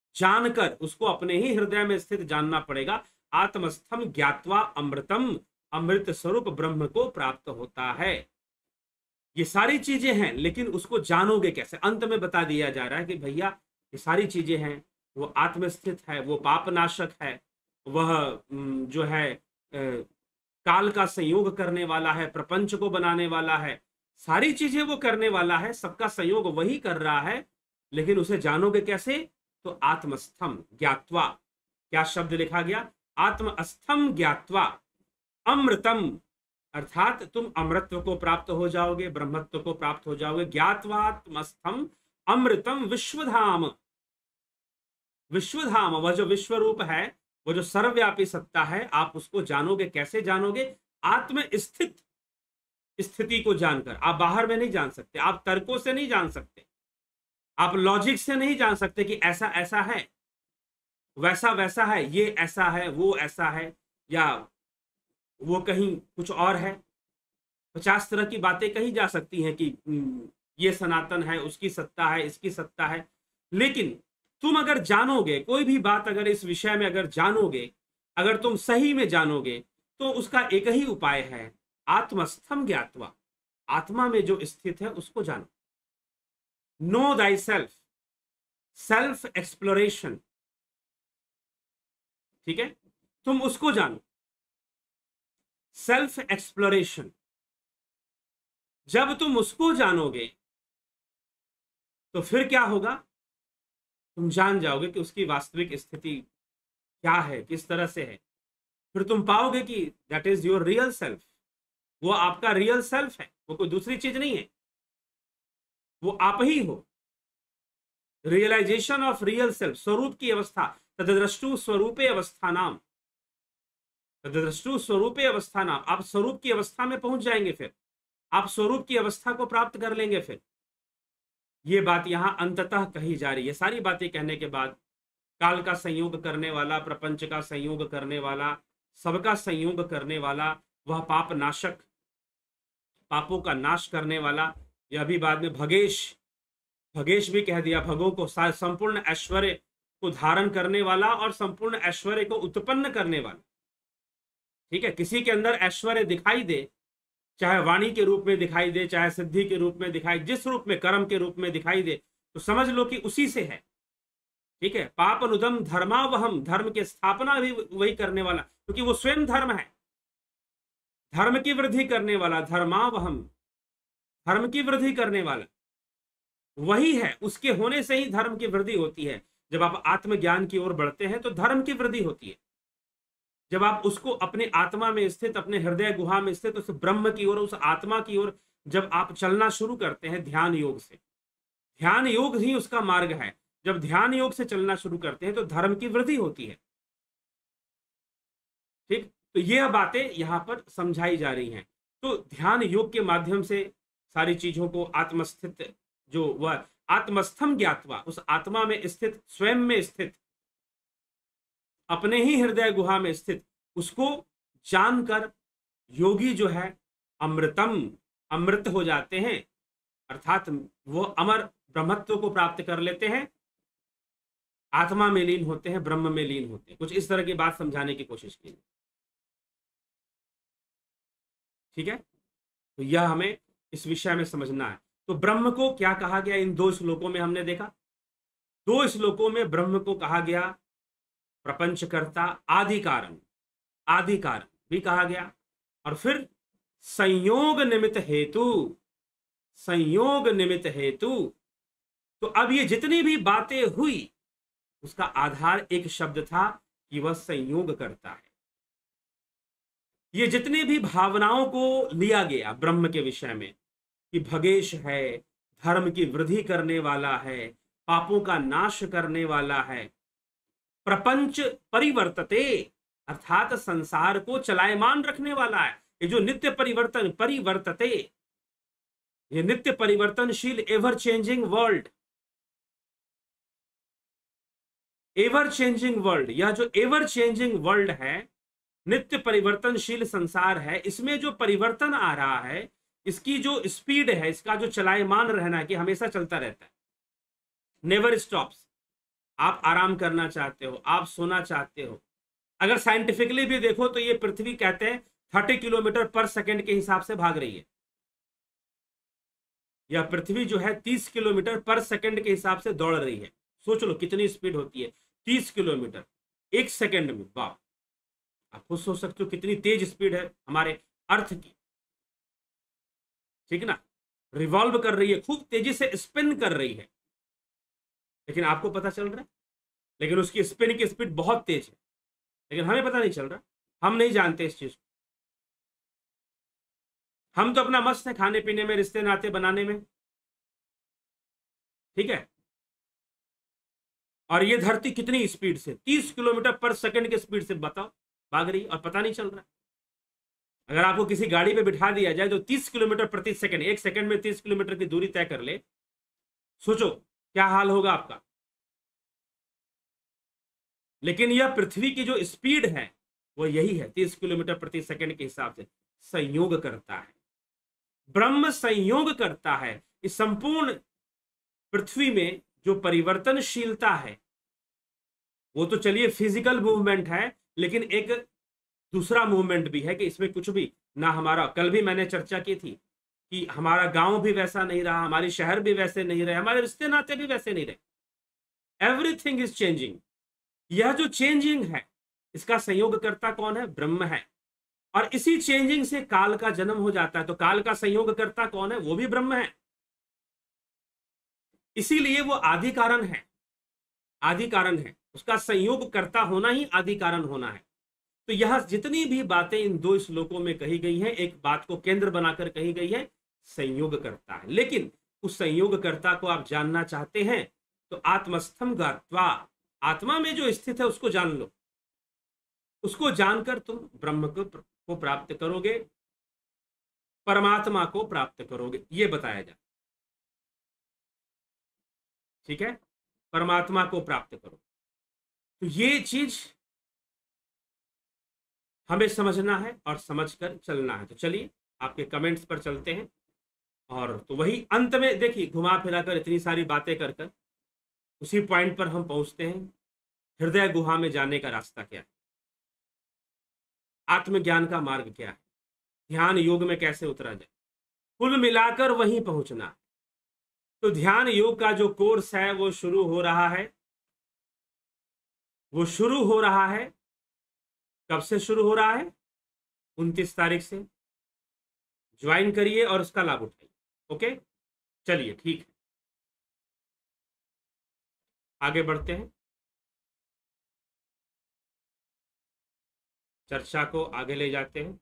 जानकर, उसको अपने ही हृदय में स्थित जानना पड़ेगा। आत्मस्थम ज्ञात्वा अमृतम, अमृत स्वरूप ब्रह्म को प्राप्त होता है। ये सारी चीजें हैं, लेकिन उसको जानोगे कैसे? अंत में बता दिया जा रहा है कि भैया ये सारी चीजें हैं, वो आत्मस्थित है, वो पापनाशक है, वह जो है काल का संयोग करने वाला है, प्रपंच को बनाने वाला है, सारी चीजें वो करने वाला है, सबका संयोग वही कर रहा है। लेकिन उसे जानोगे कैसे? तो आत्मस्थम ज्ञात्वा। क्या शब्द लिखा गया? आत्मस्थम ज्ञात्वा अमृतम, अर्थात तुम अमृतत्व को प्राप्त हो जाओगे, ब्रह्मत्व को प्राप्त हो जाओगे। ज्ञात्वात्मस्थम अमृतम विश्वधाम, विश्वधाम वह जो विश्व रूप है, वो जो सर्वव्यापी सत्ता है, आप उसको जानोगे। कैसे जानोगे? आत्म स्थित स्थिति को जानकर। आप बाहर में नहीं जान सकते, आप तर्कों से नहीं जान सकते, आप लॉजिक से नहीं जान सकते कि ऐसा ऐसा है, वैसा वैसा है, ये ऐसा है, वो ऐसा है, या वो कहीं कुछ और है। पचास तरह की बातें कही जा सकती हैं कि ये सनातन है, उसकी सत्ता है, इसकी सत्ता है। लेकिन तुम अगर जानोगे कोई भी बात, अगर इस विषय में अगर जानोगे, अगर तुम सही में जानोगे, तो उसका एक ही उपाय है, आत्मस्थम ज्ञात्वा। आत्मा में जो स्थित है उसको जानो। Know thy self, self exploration, ठीक है, तुम उसको जानो। सेल्फ एक्सप्लोरेशन, जब तुम उसको जानोगे तो फिर क्या होगा? तुम जान जाओगे कि उसकी वास्तविक स्थिति क्या है, किस तरह से है। फिर तुम पाओगे कि that is your real self, वो आपका रियल सेल्फ है, वो कोई दूसरी चीज नहीं है, वो आप ही हो। रियलाइजेशन ऑफ रियल सेल्फ, स्वरूप की अवस्था, तद्रष्टु स्वरूपे अवस्था नाम, तद्रष्टु स्वरूपे अवस्था नाम। आप स्वरूप की अवस्था में पहुंच जाएंगे, फिर आप स्वरूप की अवस्था को प्राप्त कर लेंगे। फिर ये बात यहां अंततः कही जा रही है। सारी बातें कहने के बाद, काल का संयोग करने वाला, प्रपंच का संयोग करने वाला, सबका संयोग करने वाला, वह पाप नाशक, पापों का नाश करने वाला, यह भी बाद में भगेश, भगेश भी कह दिया, भगों को संपूर्ण ऐश्वर्य को धारण करने वाला और संपूर्ण ऐश्वर्य को उत्पन्न करने वाला। ठीक है, किसी के अंदर ऐश्वर्य दिखाई दे, चाहे वाणी के रूप में दिखाई दे, चाहे सिद्धि के रूप में दिखाई, जिस रूप में, कर्म के रूप में दिखाई दे, तो समझ लो कि उसी से है। ठीक है, पाप अनुदम धर्मावहम, धर्म की स्थापना भी वही करने वाला, क्योंकि वो स्वयं धर्म है, धर्म की वृद्धि करने वाला। धर्मावहम, धर्म की वृद्धि करने वाला वही है, उसके होने से ही धर्म की वृद्धि होती है। जब आप आत्मज्ञान की ओर बढ़ते हैं तो धर्म की वृद्धि होती है। जब आप उसको अपने आत्मा में स्थित, अपने हृदय गुहा में स्थित उस ब्रह्म की ओर, उस आत्मा की ओर जब आप चलना शुरू करते हैं ध्यान योग से, ध्यान योग ही उसका मार्ग है। जब ध्यान योग से चलना शुरू करते हैं तो धर्म की वृद्धि होती है। ठीक, तो यह बातें यहां पर समझाई जा रही हैं। तो ध्यान योग के माध्यम से सारी चीजों को आत्मस्थित, जो वह आत्मस्थम ज्ञात्वा, उस आत्मा में स्थित, स्वयं में स्थित, अपने ही हृदय गुहा में स्थित, उसको जानकर योगी जो है अमृतम, अमृत हो जाते हैं, अर्थात वो अमर ब्रह्मत्व को प्राप्त कर लेते हैं, आत्मा में लीन होते हैं, ब्रह्म में लीन होते हैं। कुछ इस तरह की बात समझाने की कोशिश की। ठीक है, तो यह हमें इस विषय में समझना है। तो ब्रह्म को क्या कहा गया इन दो श्लोकों में? हमने देखा दो श्लोकों में ब्रह्म को कहा गया प्रपंचकर्ता, आदि कारण, आदि कारण भी कहा गया, और फिर संयोग निमित्त हेतु, संयोग निमित्त हेतु। तो अब ये जितनी भी बातें हुई उसका आधार एक शब्द था कि वह संयोग करता है। ये जितनी भी भावनाओं को लिया गया ब्रह्म के विषय में कि भगेश है, धर्म की वृद्धि करने वाला है, पापों का नाश करने वाला है, प्रपंच परिवर्तते, अर्थात संसार को चलायमान रखने वाला है। ये जो नित्य परिवर्तन, परिवर्तते, ये नित्य परिवर्तनशील, ever changing world, ever changing world, यह जो एवर चेंजिंग वर्ल्ड है, नित्य परिवर्तनशील संसार है, इसमें जो परिवर्तन आ रहा है, इसकी जो स्पीड है, इसका जो चलायमान रहना है कि हमेशा चलता रहता है, नेवर स्टॉप्स। आप आराम करना चाहते हो, आप सोना चाहते हो, अगर साइंटिफिकली भी देखो तो ये पृथ्वी कहते हैं थर्टी किलोमीटर पर सेकंड के हिसाब से भाग रही है, या पृथ्वी जो है तीस किलोमीटर पर सेकंड के हिसाब से दौड़ रही है। सोच लो कितनी स्पीड होती है, तीस किलोमीटर एक सेकंड में। वाह, आप खुद सोच सकते हो कितनी तेज स्पीड है हमारे अर्थ की, ठीक ना। रिवॉल्व कर रही है, खूब तेजी से स्पिन कर रही है, लेकिन आपको पता चल रहा है, लेकिन उसकी स्पिन की स्पीड बहुत तेज है, लेकिन हमें पता नहीं चल रहा, हम नहीं जानते इस चीज को। हम तो अपना मस्त है खाने पीने में, रिश्ते नाते बनाने में, ठीक है। और ये धरती कितनी स्पीड से, तीस किलोमीटर पर सेकंड की स्पीड से बताओ भाग रही, और पता नहीं चल रहा। अगर आपको किसी गाड़ी पे बिठा दिया जाए तो तीस किलोमीटर प्रति सेकंड, एक सेकंड में तीस किलोमीटर की दूरी तय कर ले, सोचो क्या हाल होगा आपका। लेकिन यह पृथ्वी की जो स्पीड है वो यही है, तीस किलोमीटर प्रति सेकंड के हिसाब से संयोग करता है। ब्रह्म संयोग करता है। इस संपूर्ण पृथ्वी में जो परिवर्तनशीलता है वो तो चलिए फिजिकल मूवमेंट है, लेकिन एक दूसरा मूवमेंट भी है कि इसमें कुछ भी ना हमारा, कल भी मैंने चर्चा की थी कि हमारा गांव भी वैसा नहीं रहा, हमारे शहर भी वैसे नहीं रहे, हमारे रिश्ते नाते भी वैसे नहीं रहे। Everything is changing. यह जो चेंजिंग है इसका संयोगकर्ता कौन है? ब्रह्म है। और इसी चेंजिंग से काल का जन्म हो जाता है, तो काल का संयोगकर्ता कौन है? वो भी ब्रह्म है। इसीलिए वो आदि कारण है, आदि कारण है, उसका संयोगकर्ता होना ही आदि कारण होना है। तो यह जितनी भी बातें इन दो श्लोकों में कही गई हैं, एक बात को केंद्र बनाकर कही गई है, संयोगकर्ता है। लेकिन उस संयोगकर्ता को आप जानना चाहते हैं तो आत्मस्थम ज्ञात्वा, आत्मा में जो स्थित है उसको जान लो। उसको जानकर तुम ब्रह्म को, को प्राप्त करोगे, परमात्मा को प्राप्त करोगे, ये बताया जाए, ठीक है। परमात्मा को प्राप्त करो, तो ये चीज हमें समझना है और समझकर चलना है। तो चलिए आपके कमेंट्स पर चलते हैं। और तो वही अंत में देखिए, घुमा फिरा कर इतनी सारी बातें कर कर उसी पॉइंट पर हम पहुंचते हैं, हृदय गुहा में जाने का रास्ता क्या है, आत्मज्ञान का मार्ग क्या है, ध्यान योग में कैसे उतरा जाए, कुल मिलाकर वहीं पहुंचना। तो ध्यान योग का जो कोर्स है वो शुरू हो रहा है, वो शुरू हो रहा है। कब से शुरू हो रहा है? उनतीस तारीख से। ज्वाइन करिए और उसका लाभ उठाइए। ओके, चलिए ठीक है, आगे बढ़ते हैं, चर्चा को आगे ले जाते हैं।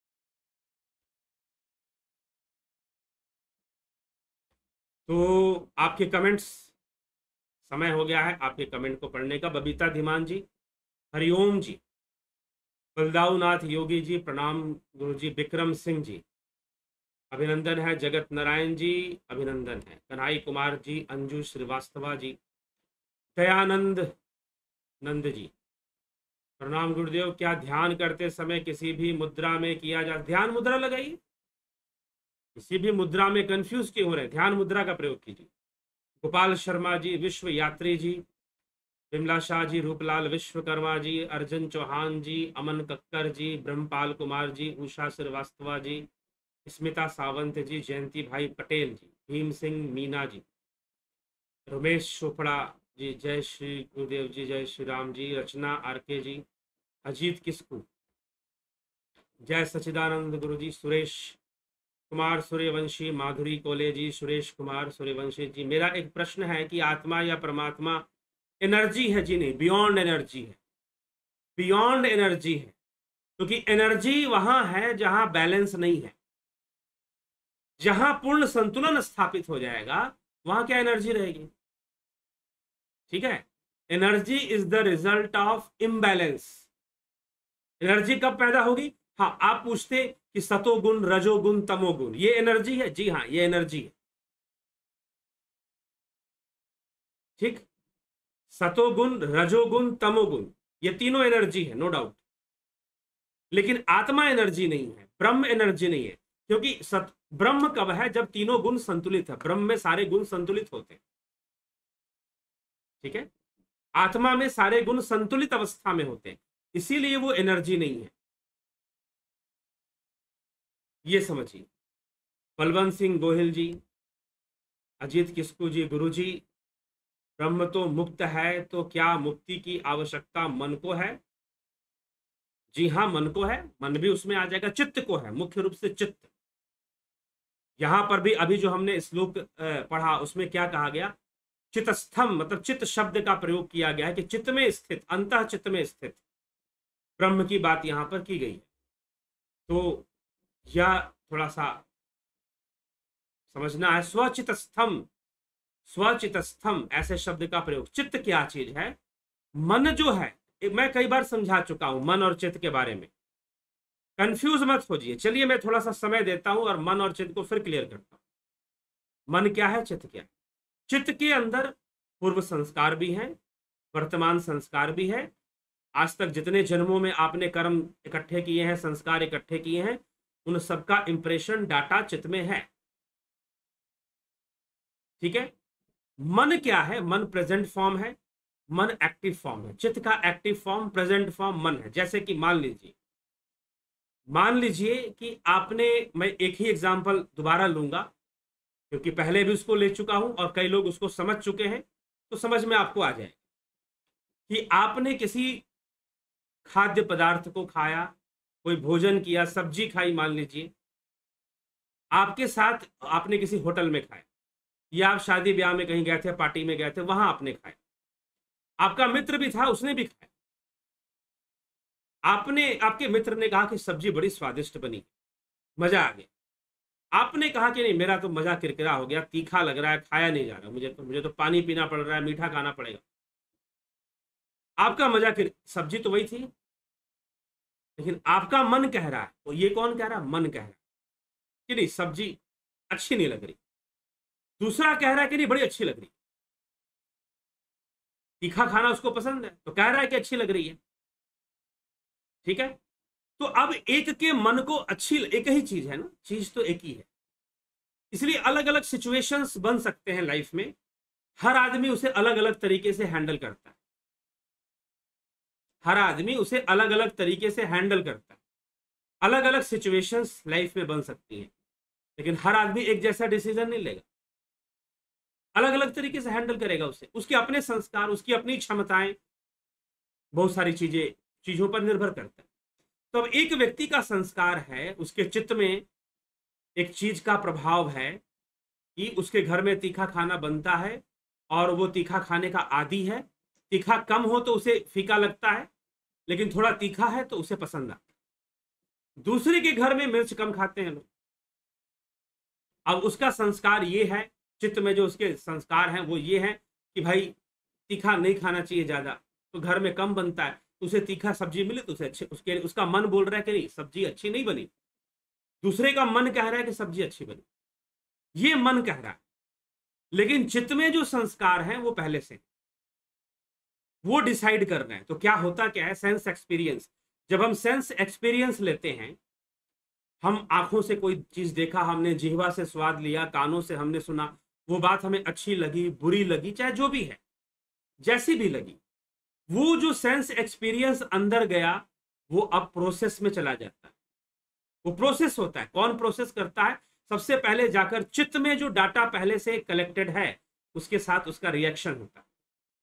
तो आपके कमेंट्स, समय हो गया है आपके कमेंट को पढ़ने का। बबीता धीमान जी, हरिओम जी, बलदाऊनाथ योगी जी, प्रणाम गुरु जी। विक्रम सिंह जी, अभिनंदन है। जगत नारायण जी, अभिनंदन है। कन्हई कुमार जी, अंजू श्रीवास्तवा जी, दयानंद नंद जी, प्रणाम गुरुदेव। क्या ध्यान करते समय किसी भी मुद्रा में किया जा, ध्यान मुद्रा लगाइए, किसी भी मुद्रा में कंफ्यूज क्यों हो रहे हैं, ध्यान मुद्रा का प्रयोग कीजिए। गोपाल शर्मा जी, विश्व यात्री जी, विमला शाह जी, रूपलाल विश्वकर्मा जी, अर्जुन चौहान जी, अमन कक्कर जी, ब्रह्मपाल कुमार जी, उषा श्रीवास्तवा जी, स्मिता सावंत जी, जयंती भाई पटेल जी, भीम सिंह मीना जी, रमेश चोपड़ा जी, जय श्री गुरुदेव जी, जय श्री राम जी, रचना आरके जी, अजीत किस्कू, जय सचिदानंद गुरु जी, सुरेश कुमार सूर्यवंशी, माधुरी कोले जी, सुरेश कुमार सूर्यवंशी जी। मेरा एक प्रश्न है कि आत्मा या परमात्मा एनर्जी है जी? नहीं, बियॉन्ड एनर्जी है, बियॉन्ड एनर्जी है, क्योंकि एनर्जी वहां है जहां बैलेंस नहीं है। जहां पूर्ण संतुलन स्थापित हो जाएगा वहां क्या एनर्जी रहेगी? ठीक है, energy is the result of imbalance. Energy कब पैदा होगी? हाँ, आप पूछते कि सतोगुण, रजोगुण, तमोगुण ये एनर्जी है? जी हाँ, ये एनर्जी है, ठीक। सतोगुण, रजोगुण, तमोगुण ये तीनों एनर्जी है, नो डाउट। लेकिन आत्मा एनर्जी नहीं है, ब्रह्म एनर्जी नहीं है, क्योंकि सत ब्रह्म कब है? जब तीनों गुण संतुलित है। ब्रह्म में सारे गुण संतुलित होते हैं, ठीक है। आत्मा में सारे गुण संतुलित अवस्था में होते हैं, इसीलिए वो एनर्जी नहीं है। ये समझिए। बलवंत सिंह गोहिल जी, अजीत किस्कू जी, गुरु जी, ब्रह्म तो मुक्त है, तो क्या मुक्ति की आवश्यकता मन को है? जी हाँ, मन को है, मन भी उसमें आ जाएगा, चित्त को है, मुख्य रूप से चित्त। यहां पर भी अभी जो हमने श्लोक पढ़ा उसमें क्या कहा गया? चितस्थम, मतलब चित्त शब्द का प्रयोग किया गया है कि चित्त में स्थित, अंतः चित्त में स्थित ब्रह्म की बात यहां पर की गई है। तो यह थोड़ा सा समझना है। स्वचितस्थम, स्वचितस्थम ऐसे शब्द का प्रयोग। चित्त क्या चीज है? मन जो है, मैं कई बार समझा चुका हूं मन और चित्त के बारे में, कंफ्यूज मत होजिए। चलिए मैं थोड़ा सा समय देता हूं और मन और चित्त को फिर क्लियर करता हूं। मन क्या है, चित्त क्या है? चित्त के अंदर पूर्व संस्कार भी हैं, वर्तमान संस्कार भी है। आज तक जितने जन्मों में आपने कर्म इकट्ठे किए हैं, संस्कार इकट्ठे किए हैं, उन सबका इंप्रेशन डाटा चित्त में है। ठीक है। मन क्या है? मन प्रेजेंट फॉर्म है, मन एक्टिव फॉर्म है। चित्त का एक्टिव फॉर्म, प्रेजेंट फॉर्म मन है। जैसे कि मान लीजिए मान लीजिए कि आपने, मैं एक ही एग्जांपल दोबारा लूंगा क्योंकि पहले भी उसको ले चुका हूं और कई लोग उसको समझ चुके हैं, तो समझ में आपको आ जाए कि आपने किसी खाद्य पदार्थ को खाया, कोई भोजन किया, सब्जी खाई मान लीजिए, आपके साथ आपने किसी होटल में खाया या आप शादी ब्याह में कहीं गए थे, पार्टी में गए थे, वहां आपने खाया। आपका मित्र भी था, उसने भी खाया। आपने, आपके मित्र ने कहा कि सब्जी बड़ी स्वादिष्ट बनी, मजा आ गया। आपने कहा कि नहीं, मेरा तो मजा किरकिरा हो गया, तीखा लग रहा है, खाया नहीं जा रहा, मुझे तो मुझे तो पानी पीना पड़ रहा है, मीठा खाना पड़ेगा। आपका मजा किर सब्जी तो वही थी, लेकिन आपका मन कह रहा है, तो ये कौन कह रहा है? मन कह रहा है कि नहीं सब्जी अच्छी नहीं लग रही। दूसरा कह रहा है कि नहीं बड़ी अच्छी लग रही। तीखा खाना उसको पसंद है तो कह रहा है कि अच्छी लग रही है। ठीक है। तो अब एक के मन को अच्छी, एक ही चीज है ना, चीज तो एक ही है, इसलिए अलग अलग सिचुएशंस बन सकते हैं लाइफ में। हर आदमी उसे अलग अलग तरीके से हैंडल करता है। हर आदमी उसे अलग अलग तरीके से हैंडल करता है। अलग अलग सिचुएशंस लाइफ में बन सकती हैं, लेकिन हर आदमी एक जैसा डिसीजन नहीं लेगा, अलग अलग तरीके से हैंडल करेगा उसे। उसके अपने संस्कार, उसकी अपनी क्षमताएं, बहुत सारी चीजें चीजों पर निर्भर करता है। तो अब एक व्यक्ति का संस्कार है, उसके चित्त में एक चीज का प्रभाव है कि उसके घर में तीखा खाना बनता है और वो तीखा खाने का आदी है। तीखा कम हो तो उसे फीका लगता है, लेकिन थोड़ा तीखा है तो उसे पसंद आता है। दूसरे के घर में मिर्च कम खाते हैं लोग। अब उसका संस्कार ये है, चित्त में जो उसके संस्कार हैं वो ये है कि भाई तीखा नहीं खाना चाहिए ज्यादा, तो घर में कम बनता है, उसे तीखा सब्जी मिले तो उसे अच्छे, उसके उसका मन बोल रहा है कि नहीं सब्जी अच्छी नहीं बनी, दूसरे का मन कह रहा है कि सब्जी अच्छी बनी। ये मन कह रहा है, लेकिन चित्त में जो संस्कार हैं वो पहले से, वो डिसाइड कर रहे हैं। तो क्या होता क्या है, सेंस एक्सपीरियंस। जब हम सेंस एक्सपीरियंस लेते हैं, हम आंखों से कोई चीज देखा, हमने जिह्वा से स्वाद लिया, कानों से हमने सुना, वो बात हमें अच्छी लगी, बुरी लगी, चाहे जो भी है, जैसी भी लगी, वो जो सेंस एक्सपीरियंस अंदर गया वो अब प्रोसेस में चला जाता है। वो प्रोसेस होता है। कौन प्रोसेस करता है? सबसे पहले जाकर चित्त में जो डाटा पहले से कलेक्टेड है उसके साथ उसका रिएक्शन होता है।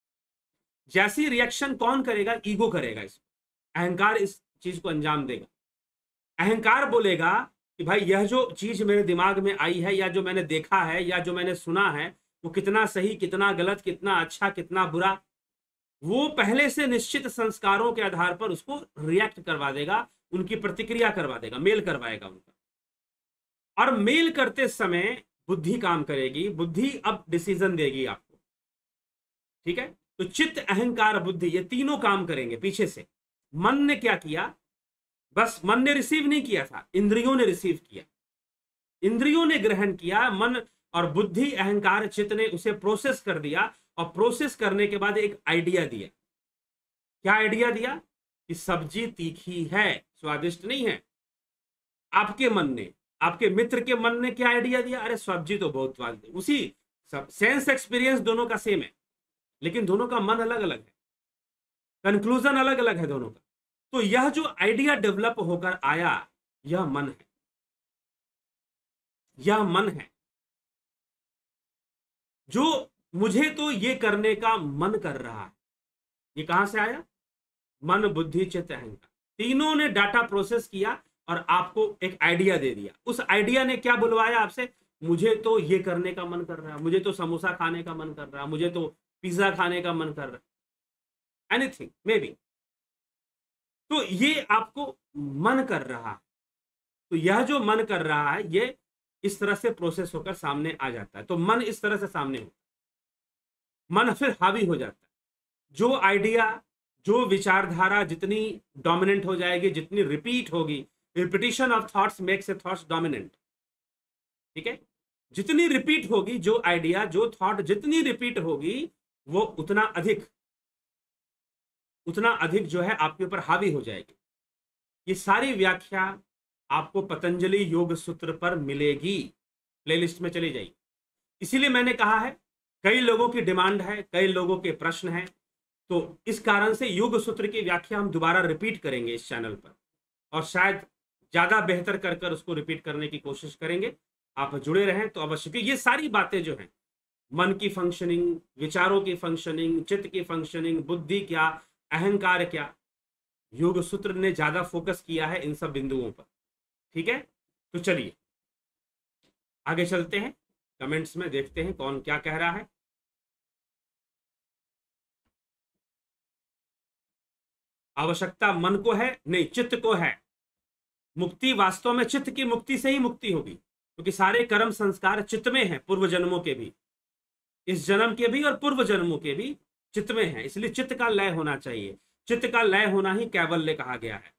जैसी रिएक्शन कौन करेगा? ईगो करेगा इसको, अहंकार इस चीज को अंजाम देगा। अहंकार बोलेगा कि भाई यह जो चीज मेरे दिमाग में आई है, या जो मैंने देखा है, या जो मैंने सुना है, वो कितना सही, कितना गलत, कितना अच्छा, कितना बुरा, वो पहले से निश्चित संस्कारों के आधार पर उसको रिएक्ट करवा देगा, उनकी प्रतिक्रिया करवा देगा, मेल करवाएगा उनका। और मेल करते समय बुद्धि काम करेगी, बुद्धि अब डिसीजन देगी आपको। ठीक है। तो चित्त, अहंकार, बुद्धि, ये तीनों काम करेंगे पीछे से। मन ने क्या किया? बस मन ने रिसीव नहीं किया था, इंद्रियों ने रिसीव किया, इंद्रियों ने ग्रहण किया। मन और बुद्धि, अहंकार, चित्त ने उसे प्रोसेस कर दिया, और प्रोसेस करने के बाद एक आइडिया दिया। क्या आइडिया दिया? कि सब्जी तीखी है, स्वादिष्ट नहीं है। आपके मन ने, आपके मित्र के मन ने क्या आइडिया दिया? अरे सब्जी तो बहुत स्वादिष्ट। उसी सब सेंस एक्सपीरियंस दोनों का सेम है, लेकिन दोनों का मन अलग अलग है, कंक्लूजन अलग अलग है दोनों का। तो यह जो आइडिया डेवलप होकर आया, यह मन है। यह मन है जो मुझे तो ये करने का मन कर रहा है। ये कहां से आया? मन, बुद्धि, चित्त, अहंकार, तीनों ने डाटा प्रोसेस किया और आपको एक आइडिया दे दिया। उस आइडिया ने क्या बुलवाया आपसे? मुझे तो ये करने का मन कर रहा है, मुझे तो समोसा खाने का मन कर रहा है, मुझे तो पिज्जा खाने का मन कर रहा है, एनीथिंग मे बी। तो ये आपको मन कर रहा है। तो यह जो मन कर रहा है ये इस तरह से प्रोसेस होकर सामने आ जाता है। तो मन इस तरह से सामने होता है, मन फिर हावी हो जाता है। जो आइडिया, जो विचारधारा जितनी डोमिनेंट हो जाएगी, जितनी रिपीट होगी, repetition of thoughts makes a thoughts dominant. ठीक है, जितनी रिपीट होगी जो आइडिया, जो थॉट जितनी रिपीट होगी वो उतना अधिक उतना अधिक जो है आपके ऊपर हावी हो जाएगी। ये सारी व्याख्या आपको पतंजलि योग सूत्र पर मिलेगी, प्लेलिस्ट में चली जाएगी। इसीलिए मैंने कहा है कई लोगों की डिमांड है, कई लोगों के प्रश्न हैं, तो इस कारण से योग सूत्र की व्याख्या हम दोबारा रिपीट करेंगे इस चैनल पर, और शायद ज्यादा बेहतर कर कर उसको रिपीट करने की कोशिश करेंगे। आप जुड़े रहें तो अवश्य। ये सारी बातें जो हैं, मन की फंक्शनिंग, विचारों की फंक्शनिंग, चित्त की फंक्शनिंग, बुद्धि क्या, अहंकार क्या, योग सूत्र ने ज्यादा फोकस किया है इन सब बिंदुओं पर। ठीक है, तो चलिए आगे चलते हैं, कमेंट्स में देखते हैं कौन क्या कह रहा है। आवश्यकता मन को है, नहीं चित्त को है। मुक्ति वास्तव में चित्त की मुक्ति से ही मुक्ति होगी, क्योंकि सारे कर्म संस्कार चित्त में हैं, पूर्व जन्मों के भी, इस जन्म के भी और पूर्व जन्मों के भी चित्त में है। इसलिए चित्त का लय होना चाहिए। चित्त का लय होना ही कैवल्य कहा गया है।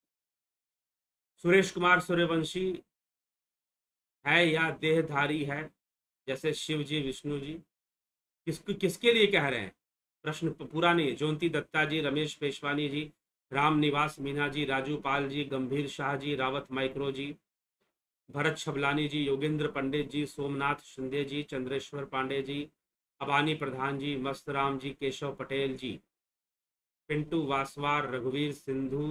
सुरेश कुमार सूर्यवंशी, है या देहधारी है जैसे शिव जी, विष्णु जी, किसको किसके लिए कह रहे हैं? प्रश्न पूरा नहीं है। जयंती दत्ता जी, रमेश पेशवानी जी, राम निवास मीना जी, राजू पाल जी, गंभीर शाह जी, रावत माइक्रो जी, भरत छबलानी जी, योगेंद्र पंडित जी, सोमनाथ शिंदे जी, चंद्रेश्वर पांडे जी, अबानी प्रधान जी, मस्तराम जी, केशव पटेल जी, पिंटू वासवार, रघुवीर सिंधु,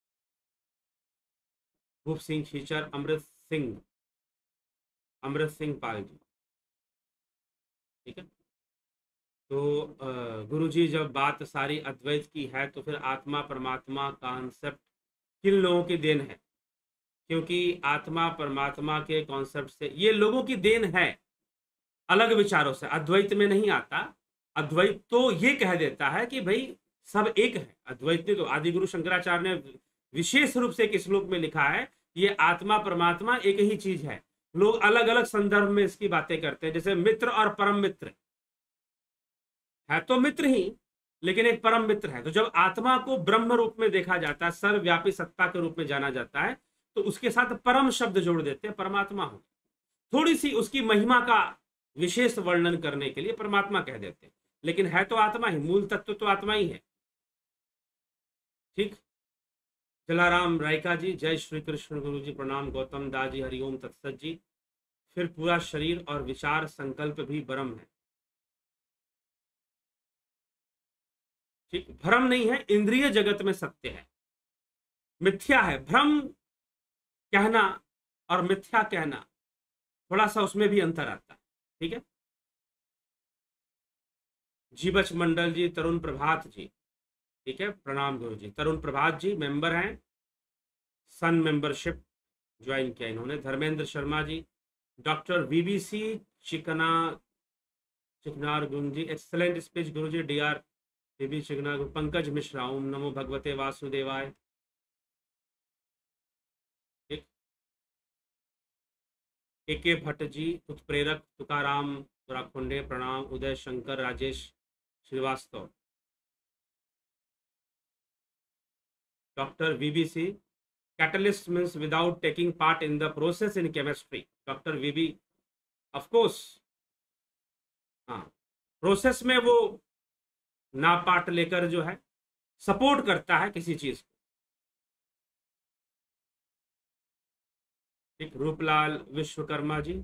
भूप सिंह खीचर, अमृत सिंह अमृत सिंह पाल जी। ठीक है, तो गुरुजी जब बात सारी अद्वैत की है तो फिर आत्मा परमात्मा कॉन्सेप्ट किन लोगों की देन है? क्योंकि आत्मा परमात्मा के कॉन्सेप्ट से ये लोगों की देन है, अलग विचारों से। अद्वैत में नहीं आता। अद्वैत तो ये कह देता है कि भाई सब एक है। अद्वैत ने तो आदि गुरु शंकराचार्य ने विशेष रूप से एक श्लोक में लिखा है ये आत्मा परमात्मा एक ही चीज है। लोग अलग अलग संदर्भ में इसकी बातें करते हैं, जैसे मित्र और परम मित्र है, तो मित्र ही लेकिन एक परम मित्र है। तो जब आत्मा को ब्रह्म रूप में देखा जाता है, सर्वव्यापी सत्ता के रूप में जाना जाता है, तो उसके साथ परम शब्द जोड़ देते हैं, परमात्मा हो। थोड़ी सी उसकी महिमा का विशेष वर्णन करने के लिए परमात्मा कह देते हैं, लेकिन है तो आत्मा ही, मूल तत्व तो आत्मा ही है। ठीक, जलाराम रायका जी, जय श्री कृष्ण गुरु जी, प्रणाम गौतम दास जी, हरिओम तत्सत जी। फिर पूरा शरीर और विचार संकल्प भी ब्रह्म है। ठीक, भ्रम नहीं है, इंद्रिय जगत में सत्य है, मिथ्या है। भ्रम कहना और मिथ्या कहना, थोड़ा सा उसमें भी अंतर आता है। ठीक है, जीबच मंडल जी, तरुण प्रभात जी, ठीक है, प्रणाम गुरु जी। तरुण प्रभात जी मेंबर हैं, सन मेंबरशिप ज्वाइन किया इन्होंने। धर्मेंद्र शर्मा जी, डॉक्टर वीबीसी चिकना चिकनार गुरु जी, एक्सलेंट स्पीच गुरु जी। डी आर बीबी चिकना, पंकज मिश्रा, ओम नमो भगवते वासुदेवाय। ठीक, ए के भट्ट जी, उत्प्रेरक तुकाराम उत्तराखंडे, प्रणाम। Uday Shankar Rajesh Srivastava, doctor VBC, catalyst means without taking part in the process in chemistry. Doctor VB, of course, हाँ, प्रोसेस में वो ना पार्ट लेकर जो है सपोर्ट करता है किसी चीज को। ठीक, रूपलाल विश्वकर्मा जी।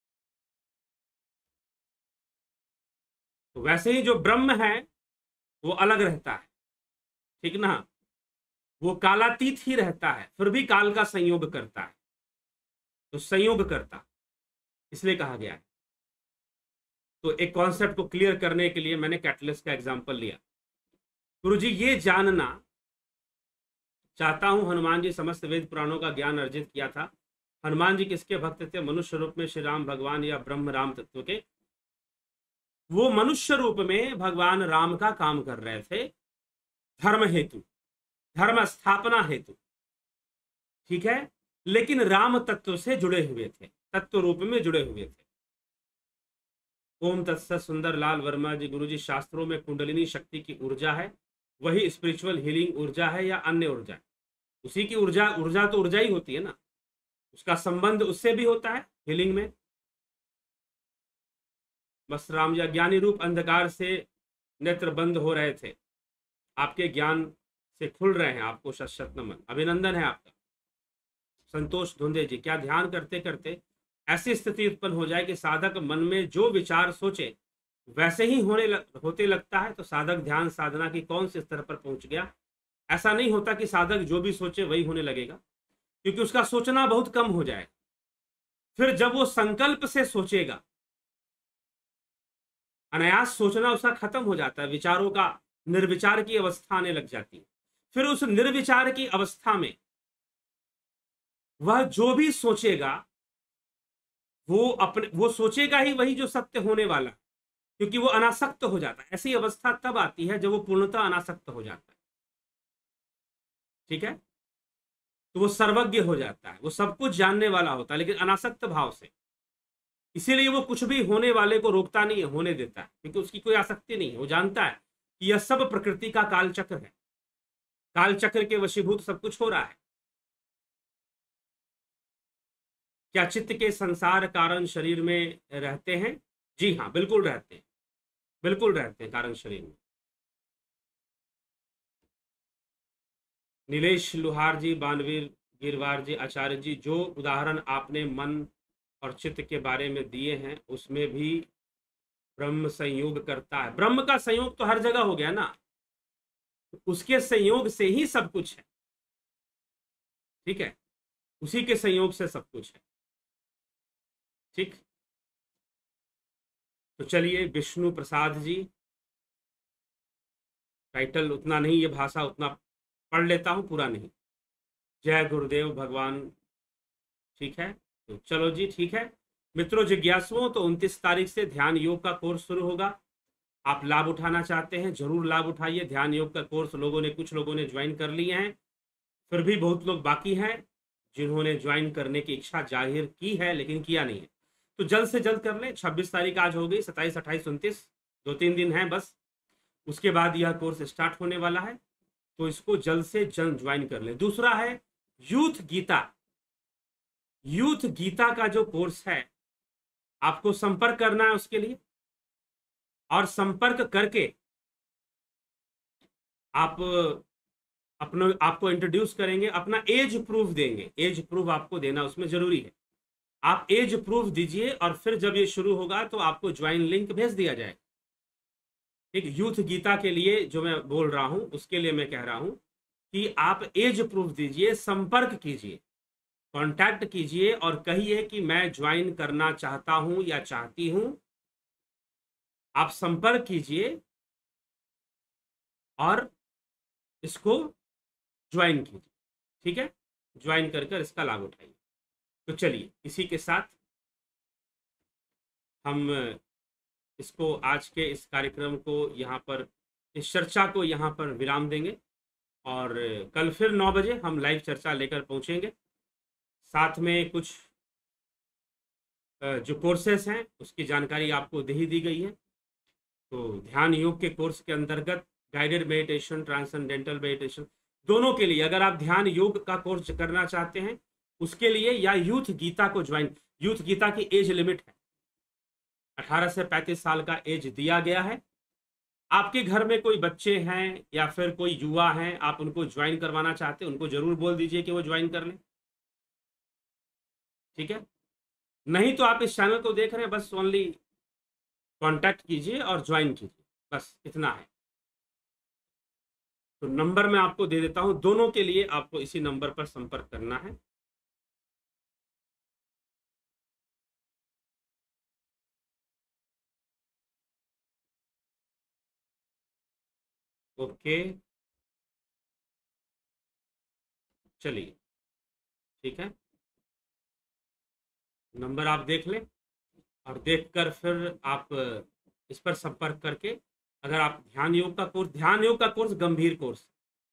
तो वैसे ही जो ब्रह्म है वो अलग रहता है, ठीक ना, वो कालातीत ही रहता है, फिर भी काल का संयोग करता है। तो संयोग करता, इसलिए कहा गया है। तो एक कॉन्सेप्ट को क्लियर करने के लिए मैंने कैटलिस्ट का एग्जाम्पल लिया। गुरुजी ये जानना चाहता हूं, हनुमान जी समस्त वेद पुराणों का ज्ञान अर्जित किया था, हनुमान जी किसके भक्त थे? मनुष्य रूप में श्री राम भगवान या ब्रह्म राम तत्व के? वो मनुष्य रूप में भगवान राम का काम कर रहे थे, धर्म हेतु, धर्म स्थापना हेतु, ठीक है, लेकिन राम तत्व से जुड़े हुए थे, तत्व रूप में जुड़े हुए थे। ओम तत्सत। सुंदर लाल वर्मा जी, गुरुजी शास्त्रों में कुंडलिनी शक्ति की ऊर्जा है, वही स्पिरिचुअल हीलिंग ऊर्जा है या अन्य ऊर्जा है? उसी की ऊर्जा, ऊर्जा तो ऊर्जा ही होती है ना, उसका संबंध उससे भी होता है हीलिंग में। बस राम जी, ज्ञानी रूप अंधकार से नेत्र बंद हो रहे थे, आपके ज्ञान से खुल रहे हैं, आपको शत शत नमन, अभिनंदन है आपका। संतोष धुंधे जी, क्या ध्यान करते करते ऐसी स्थिति उत्पन्न हो जाए कि साधक मन में जो विचार सोचे वैसे ही होने लग, होते लगता है, तो साधक ध्यान साधना की कौन से स्तर पर पहुंच गया? ऐसा नहीं होता कि साधक जो भी सोचे वही होने लगेगा, क्योंकि उसका सोचना बहुत कम हो जाए। फिर जब वो संकल्प से सोचेगा, अनायास सोचना उसका खत्म हो जाता है, विचारों का निर्विचार की अवस्था आने लग जाती है। फिर उस निर्विचार की अवस्था में वह जो भी सोचेगा वो अपने वो सोचेगा ही वही जो सत्य होने वाला, क्योंकि वो अनासक्त हो जाता है। ऐसी अवस्था तब आती है जब वो पूर्णतः अनासक्त हो जाता है, ठीक है, तो वो सर्वज्ञ हो जाता है, वो सब कुछ जानने वाला होता है, लेकिन अनासक्त भाव से। इसीलिए वो कुछ भी होने वाले को रोकता नहीं है, होने देता है, क्योंकि उसकी कोई आसक्ति नहीं है। वो जानता है कि यह सब प्रकृति का काल चक्र है, काल चक्र के वशीभूत सब कुछ हो रहा है। क्या चित्त के संसार कारण शरीर में रहते हैं? जी हाँ, बिल्कुल रहते हैं, बिल्कुल रहते हैं कारण शरीर में। नीलेश लुहार जी, बानवीर गिरवार जी, आचार्य जी, जो उदाहरण आपने मन और चित्त के बारे में दिए हैं उसमें भी ब्रह्म संयोग करता है। ब्रह्म का संयोग तो हर जगह हो गया ना, उसके संयोग से ही सब कुछ है, ठीक है, उसी के संयोग से सब कुछ है, ठीक। तो चलिए, विष्णु प्रसाद जी, टाइटल उतना नहीं, ये भाषा उतना पढ़ लेता हूं, पूरा नहीं। जय गुरुदेव भगवान, ठीक है, तो चलो जी, ठीक है मित्रों जिज्ञासुओं, तो उनतीस तारीख से ध्यान योग का कोर्स शुरू होगा। आप लाभ उठाना चाहते हैं, जरूर लाभ उठाइए। ध्यान योग का कोर्स लोगों ने, कुछ लोगों ने ज्वाइन कर लिए हैं, फिर भी बहुत लोग बाकी हैं जिन्होंने ज्वाइन करने की इच्छा जाहिर की है लेकिन किया नहीं है। तो जल्द से जल्द कर लें। छब्बीस तारीख आज हो गई, सत्ताईस अट्ठाईस उनतीस, दो तीन दिन हैं बस, उसके बाद यह कोर्स स्टार्ट होने वाला है, तो इसको जल्द से जल्द ज्वाइन कर लें। दूसरा है यूथ गीता। यूथ गीता का जो कोर्स है, आपको संपर्क करना है उसके लिए, और संपर्क करके आप अपना, आपको इंट्रोड्यूस करेंगे, अपना एज प्रूफ देंगे। एज प्रूफ आपको देना उसमें जरूरी है, आप एज प्रूफ दीजिए, और फिर जब ये शुरू होगा तो आपको ज्वाइन लिंक भेज दिया जाए, ठीक। यूथ गीता के लिए जो मैं बोल रहा हूं, उसके लिए मैं कह रहा हूं कि आप एज प्रूफ दीजिए, संपर्क कीजिए, कांटेक्ट कीजिए और कहिए कि मैं ज्वाइन करना चाहता हूं या चाहती हूं। आप संपर्क कीजिए और इसको ज्वाइन कीजिए, ठीक है, ज्वाइन कर कर इसका लाभ उठाइए। तो चलिए, इसी के साथ हम इसको, आज के इस कार्यक्रम को यहाँ पर, इस चर्चा को यहाँ पर विराम देंगे, और कल फिर नौ बजे हम लाइव चर्चा लेकर पहुँचेंगे। साथ में कुछ जो कोर्सेस हैं उसकी जानकारी आपको दे ही दी गई है। तो ध्यान योग के कोर्स के अंतर्गत गाइडेड मेडिटेशन, ट्रांसेंडेंटल मेडिटेशन, दोनों के लिए अगर आप ध्यान योग का कोर्स करना चाहते हैं उसके लिए, या यूथ गीता को ज्वाइन, यूथ गीता की एज लिमिट है अठारह से पैंतीस साल का एज दिया गया है। आपके घर में कोई बच्चे हैं या फिर कोई युवा हैं, आप उनको ज्वाइन करवाना चाहते हैं, उनको जरूर बोल दीजिए कि वो ज्वाइन कर लें, ठीक है। नहीं तो आप इस चैनल को देख रहे हैं, बस ओनली कांटेक्ट कीजिए और ज्वाइन कीजिए, बस इतना है। तो नंबर मैं आपको दे देता हूं, दोनों के लिए आपको इसी नंबर पर संपर्क करना है। ओके, चलिए ठीक है, नंबर आप देख लें और देखकर फिर आप इस पर संपर्क करके, अगर आप ध्यान योग का कोर्स, ध्यान योग का कोर्स गंभीर कोर्स,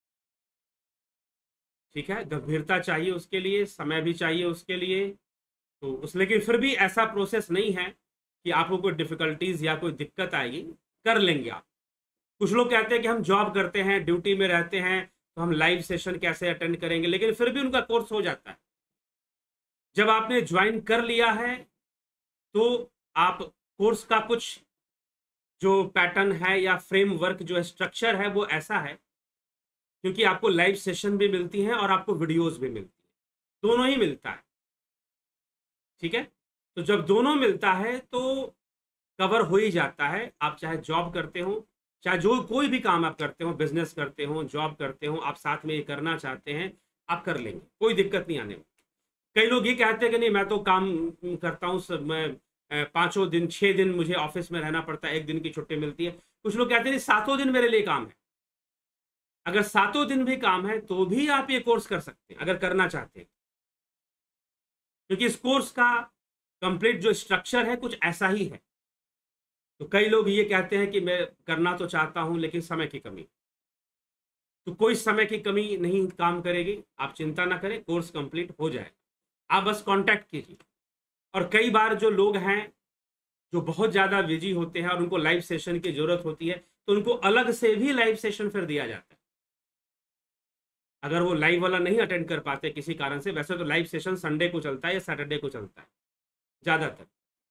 ठीक है, गंभीरता चाहिए उसके लिए, समय भी चाहिए उसके लिए, तो उस लेकिन फिर भी ऐसा प्रोसेस नहीं है कि आपको कोई डिफिकल्टीज या कोई दिक्कत आएगी, कर लेंगे आप। कुछ लोग कहते हैं कि हम जॉब करते हैं, ड्यूटी में रहते हैं, तो हम लाइव सेशन कैसे अटेंड करेंगे, लेकिन फिर भी उनका कोर्स हो जाता है। जब आपने ज्वाइन कर लिया है तो आप कोर्स का कुछ जो पैटर्न है या फ्रेमवर्क जो स्ट्रक्चर है वो ऐसा है, क्योंकि आपको लाइव सेशन भी मिलती हैं और आपको वीडियोस भी मिलती है, दोनों ही मिलता है, ठीक है। तो जब दोनों मिलता है तो कवर हो ही जाता है। आप चाहे जॉब करते हो, चाहे जो कोई भी काम आप करते हो, बिजनेस करते हो, जॉब करते हो, आप साथ में ये करना चाहते हैं, आप कर लेंगे, कोई दिक्कत नहीं आने वाली। कई लोग ये कहते हैं कि नहीं मैं तो काम करता हूँ, मैं अ, पांचों दिन छह दिन मुझे ऑफिस में रहना पड़ता है, एक दिन की छुट्टी मिलती है। कुछ लोग कहते हैं नहीं सातों दिन मेरे लिए काम है। अगर सातों दिन भी काम है तो भी आप ये कोर्स कर सकते हैं अगर करना चाहते हैं, क्योंकि इस कोर्स का कंप्लीट जो स्ट्रक्चर है कुछ ऐसा ही है। तो कई लोग ये कहते हैं कि मैं करना तो चाहता हूं लेकिन समय की कमी, तो कोई समय की कमी नहीं काम करेगी, आप चिंता ना करें, कोर्स कंप्लीट हो जाएगा, आप बस कांटेक्ट कीजिए। और कई बार जो लोग हैं जो बहुत ज़्यादा बिजी होते हैं और उनको लाइव सेशन की जरूरत होती है, तो उनको अलग से भी लाइव सेशन फिर दिया जाता है। अगर वो लाइव वाला नहीं अटेंड कर पाते किसी कारण से, वैसे तो लाइव सेशन संडे को चलता है या सैटरडे को चलता है ज़्यादातर,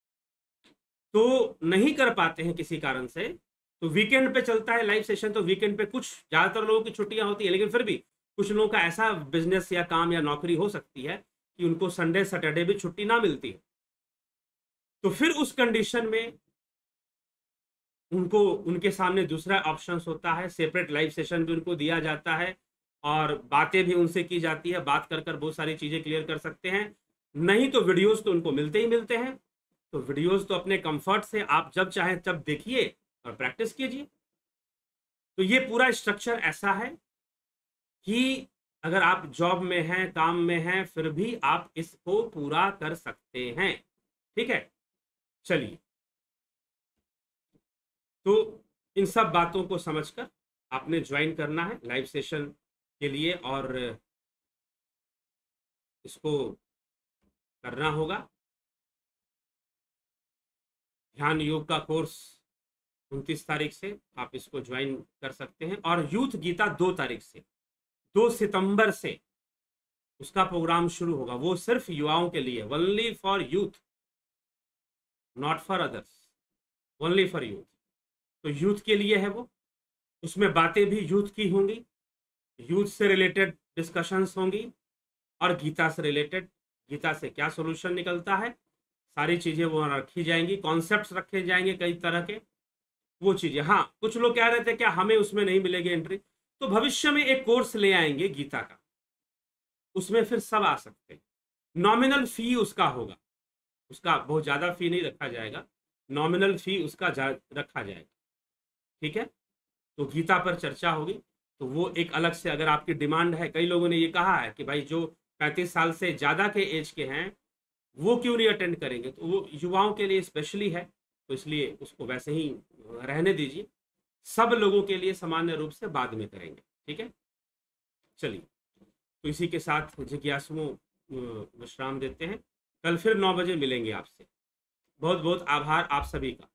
तो नहीं कर पाते हैं किसी कारण से, तो वीकेंड पे चलता है लाइव सेशन। तो वीकेंड पे कुछ ज़्यादातर लोगों की छुट्टियां होती है, लेकिन फिर भी कुछ लोगों का ऐसा बिजनेस या काम या नौकरी हो सकती है कि उनको संडे सैटरडे भी छुट्टी ना मिलती है। तो फिर उस कंडीशन में उनको, उनके सामने दूसरा ऑप्शंस होता है, सेपरेट लाइव सेशन भी उनको दिया जाता है और बातें भी उनसे की जाती है, बात कर कर बहुत सारी चीज़ें क्लियर कर सकते हैं। नहीं तो वीडियोस तो उनको मिलते ही मिलते हैं, तो वीडियोस तो अपने कंफर्ट से आप जब चाहें तब देखिए और प्रैक्टिस कीजिए। तो ये पूरा स्ट्रक्चर ऐसा है कि अगर आप जॉब में हैं, काम में हैं, फिर भी आप इसको पूरा कर सकते हैं, ठीक है। चलिए, तो इन सब बातों को समझकर आपने ज्वाइन करना है लाइव सेशन के लिए और इसको करना होगा। ध्यान योग का कोर्स उनतीस तारीख से आप इसको ज्वाइन कर सकते हैं और यूथ गीता दो तारीख से, दो सितंबर से उसका प्रोग्राम शुरू होगा। वो सिर्फ युवाओं के लिए, only for youth, not for others, only for youth. तो यूथ के लिए है वो, उसमें बातें भी यूथ की होंगी, यूथ से रिलेटेड डिस्कशंस होंगी और गीता से रिलेटेड, गीता से क्या सॉल्यूशन निकलता है, सारी चीज़ें वो रखी जाएंगी, कॉन्सेप्ट्स रखे जाएंगे कई तरह के, वो चीज़ें। हाँ, कुछ लोग कह रहे थे क्या हमें उसमें नहीं मिलेगी एंट्री, तो भविष्य में एक कोर्स ले आएंगे गीता का, उसमें फिर सब आ सकते हैं। नॉमिनल फी उसका होगा, उसका बहुत ज़्यादा फी नहीं रखा जाएगा, नॉमिनल फी उसका रखा जाएगा, ठीक है। तो गीता पर चर्चा होगी, तो वो एक अलग से, अगर आपकी डिमांड है, कई लोगों ने ये कहा है कि भाई जो पैंतीस साल से ज़्यादा के एज के हैं वो क्यों नहीं अटेंड करेंगे, तो वो युवाओं के लिए स्पेशली है, तो इसलिए उसको वैसे ही रहने दीजिए, सब लोगों के लिए सामान्य रूप से बाद में करेंगे, ठीक है। चलिए, तो इसी के साथ जिज्ञासुओं विश्राम देते हैं, कल फिर नौ बजे मिलेंगे आपसे। बहुत बहुत आभार आप सभी का।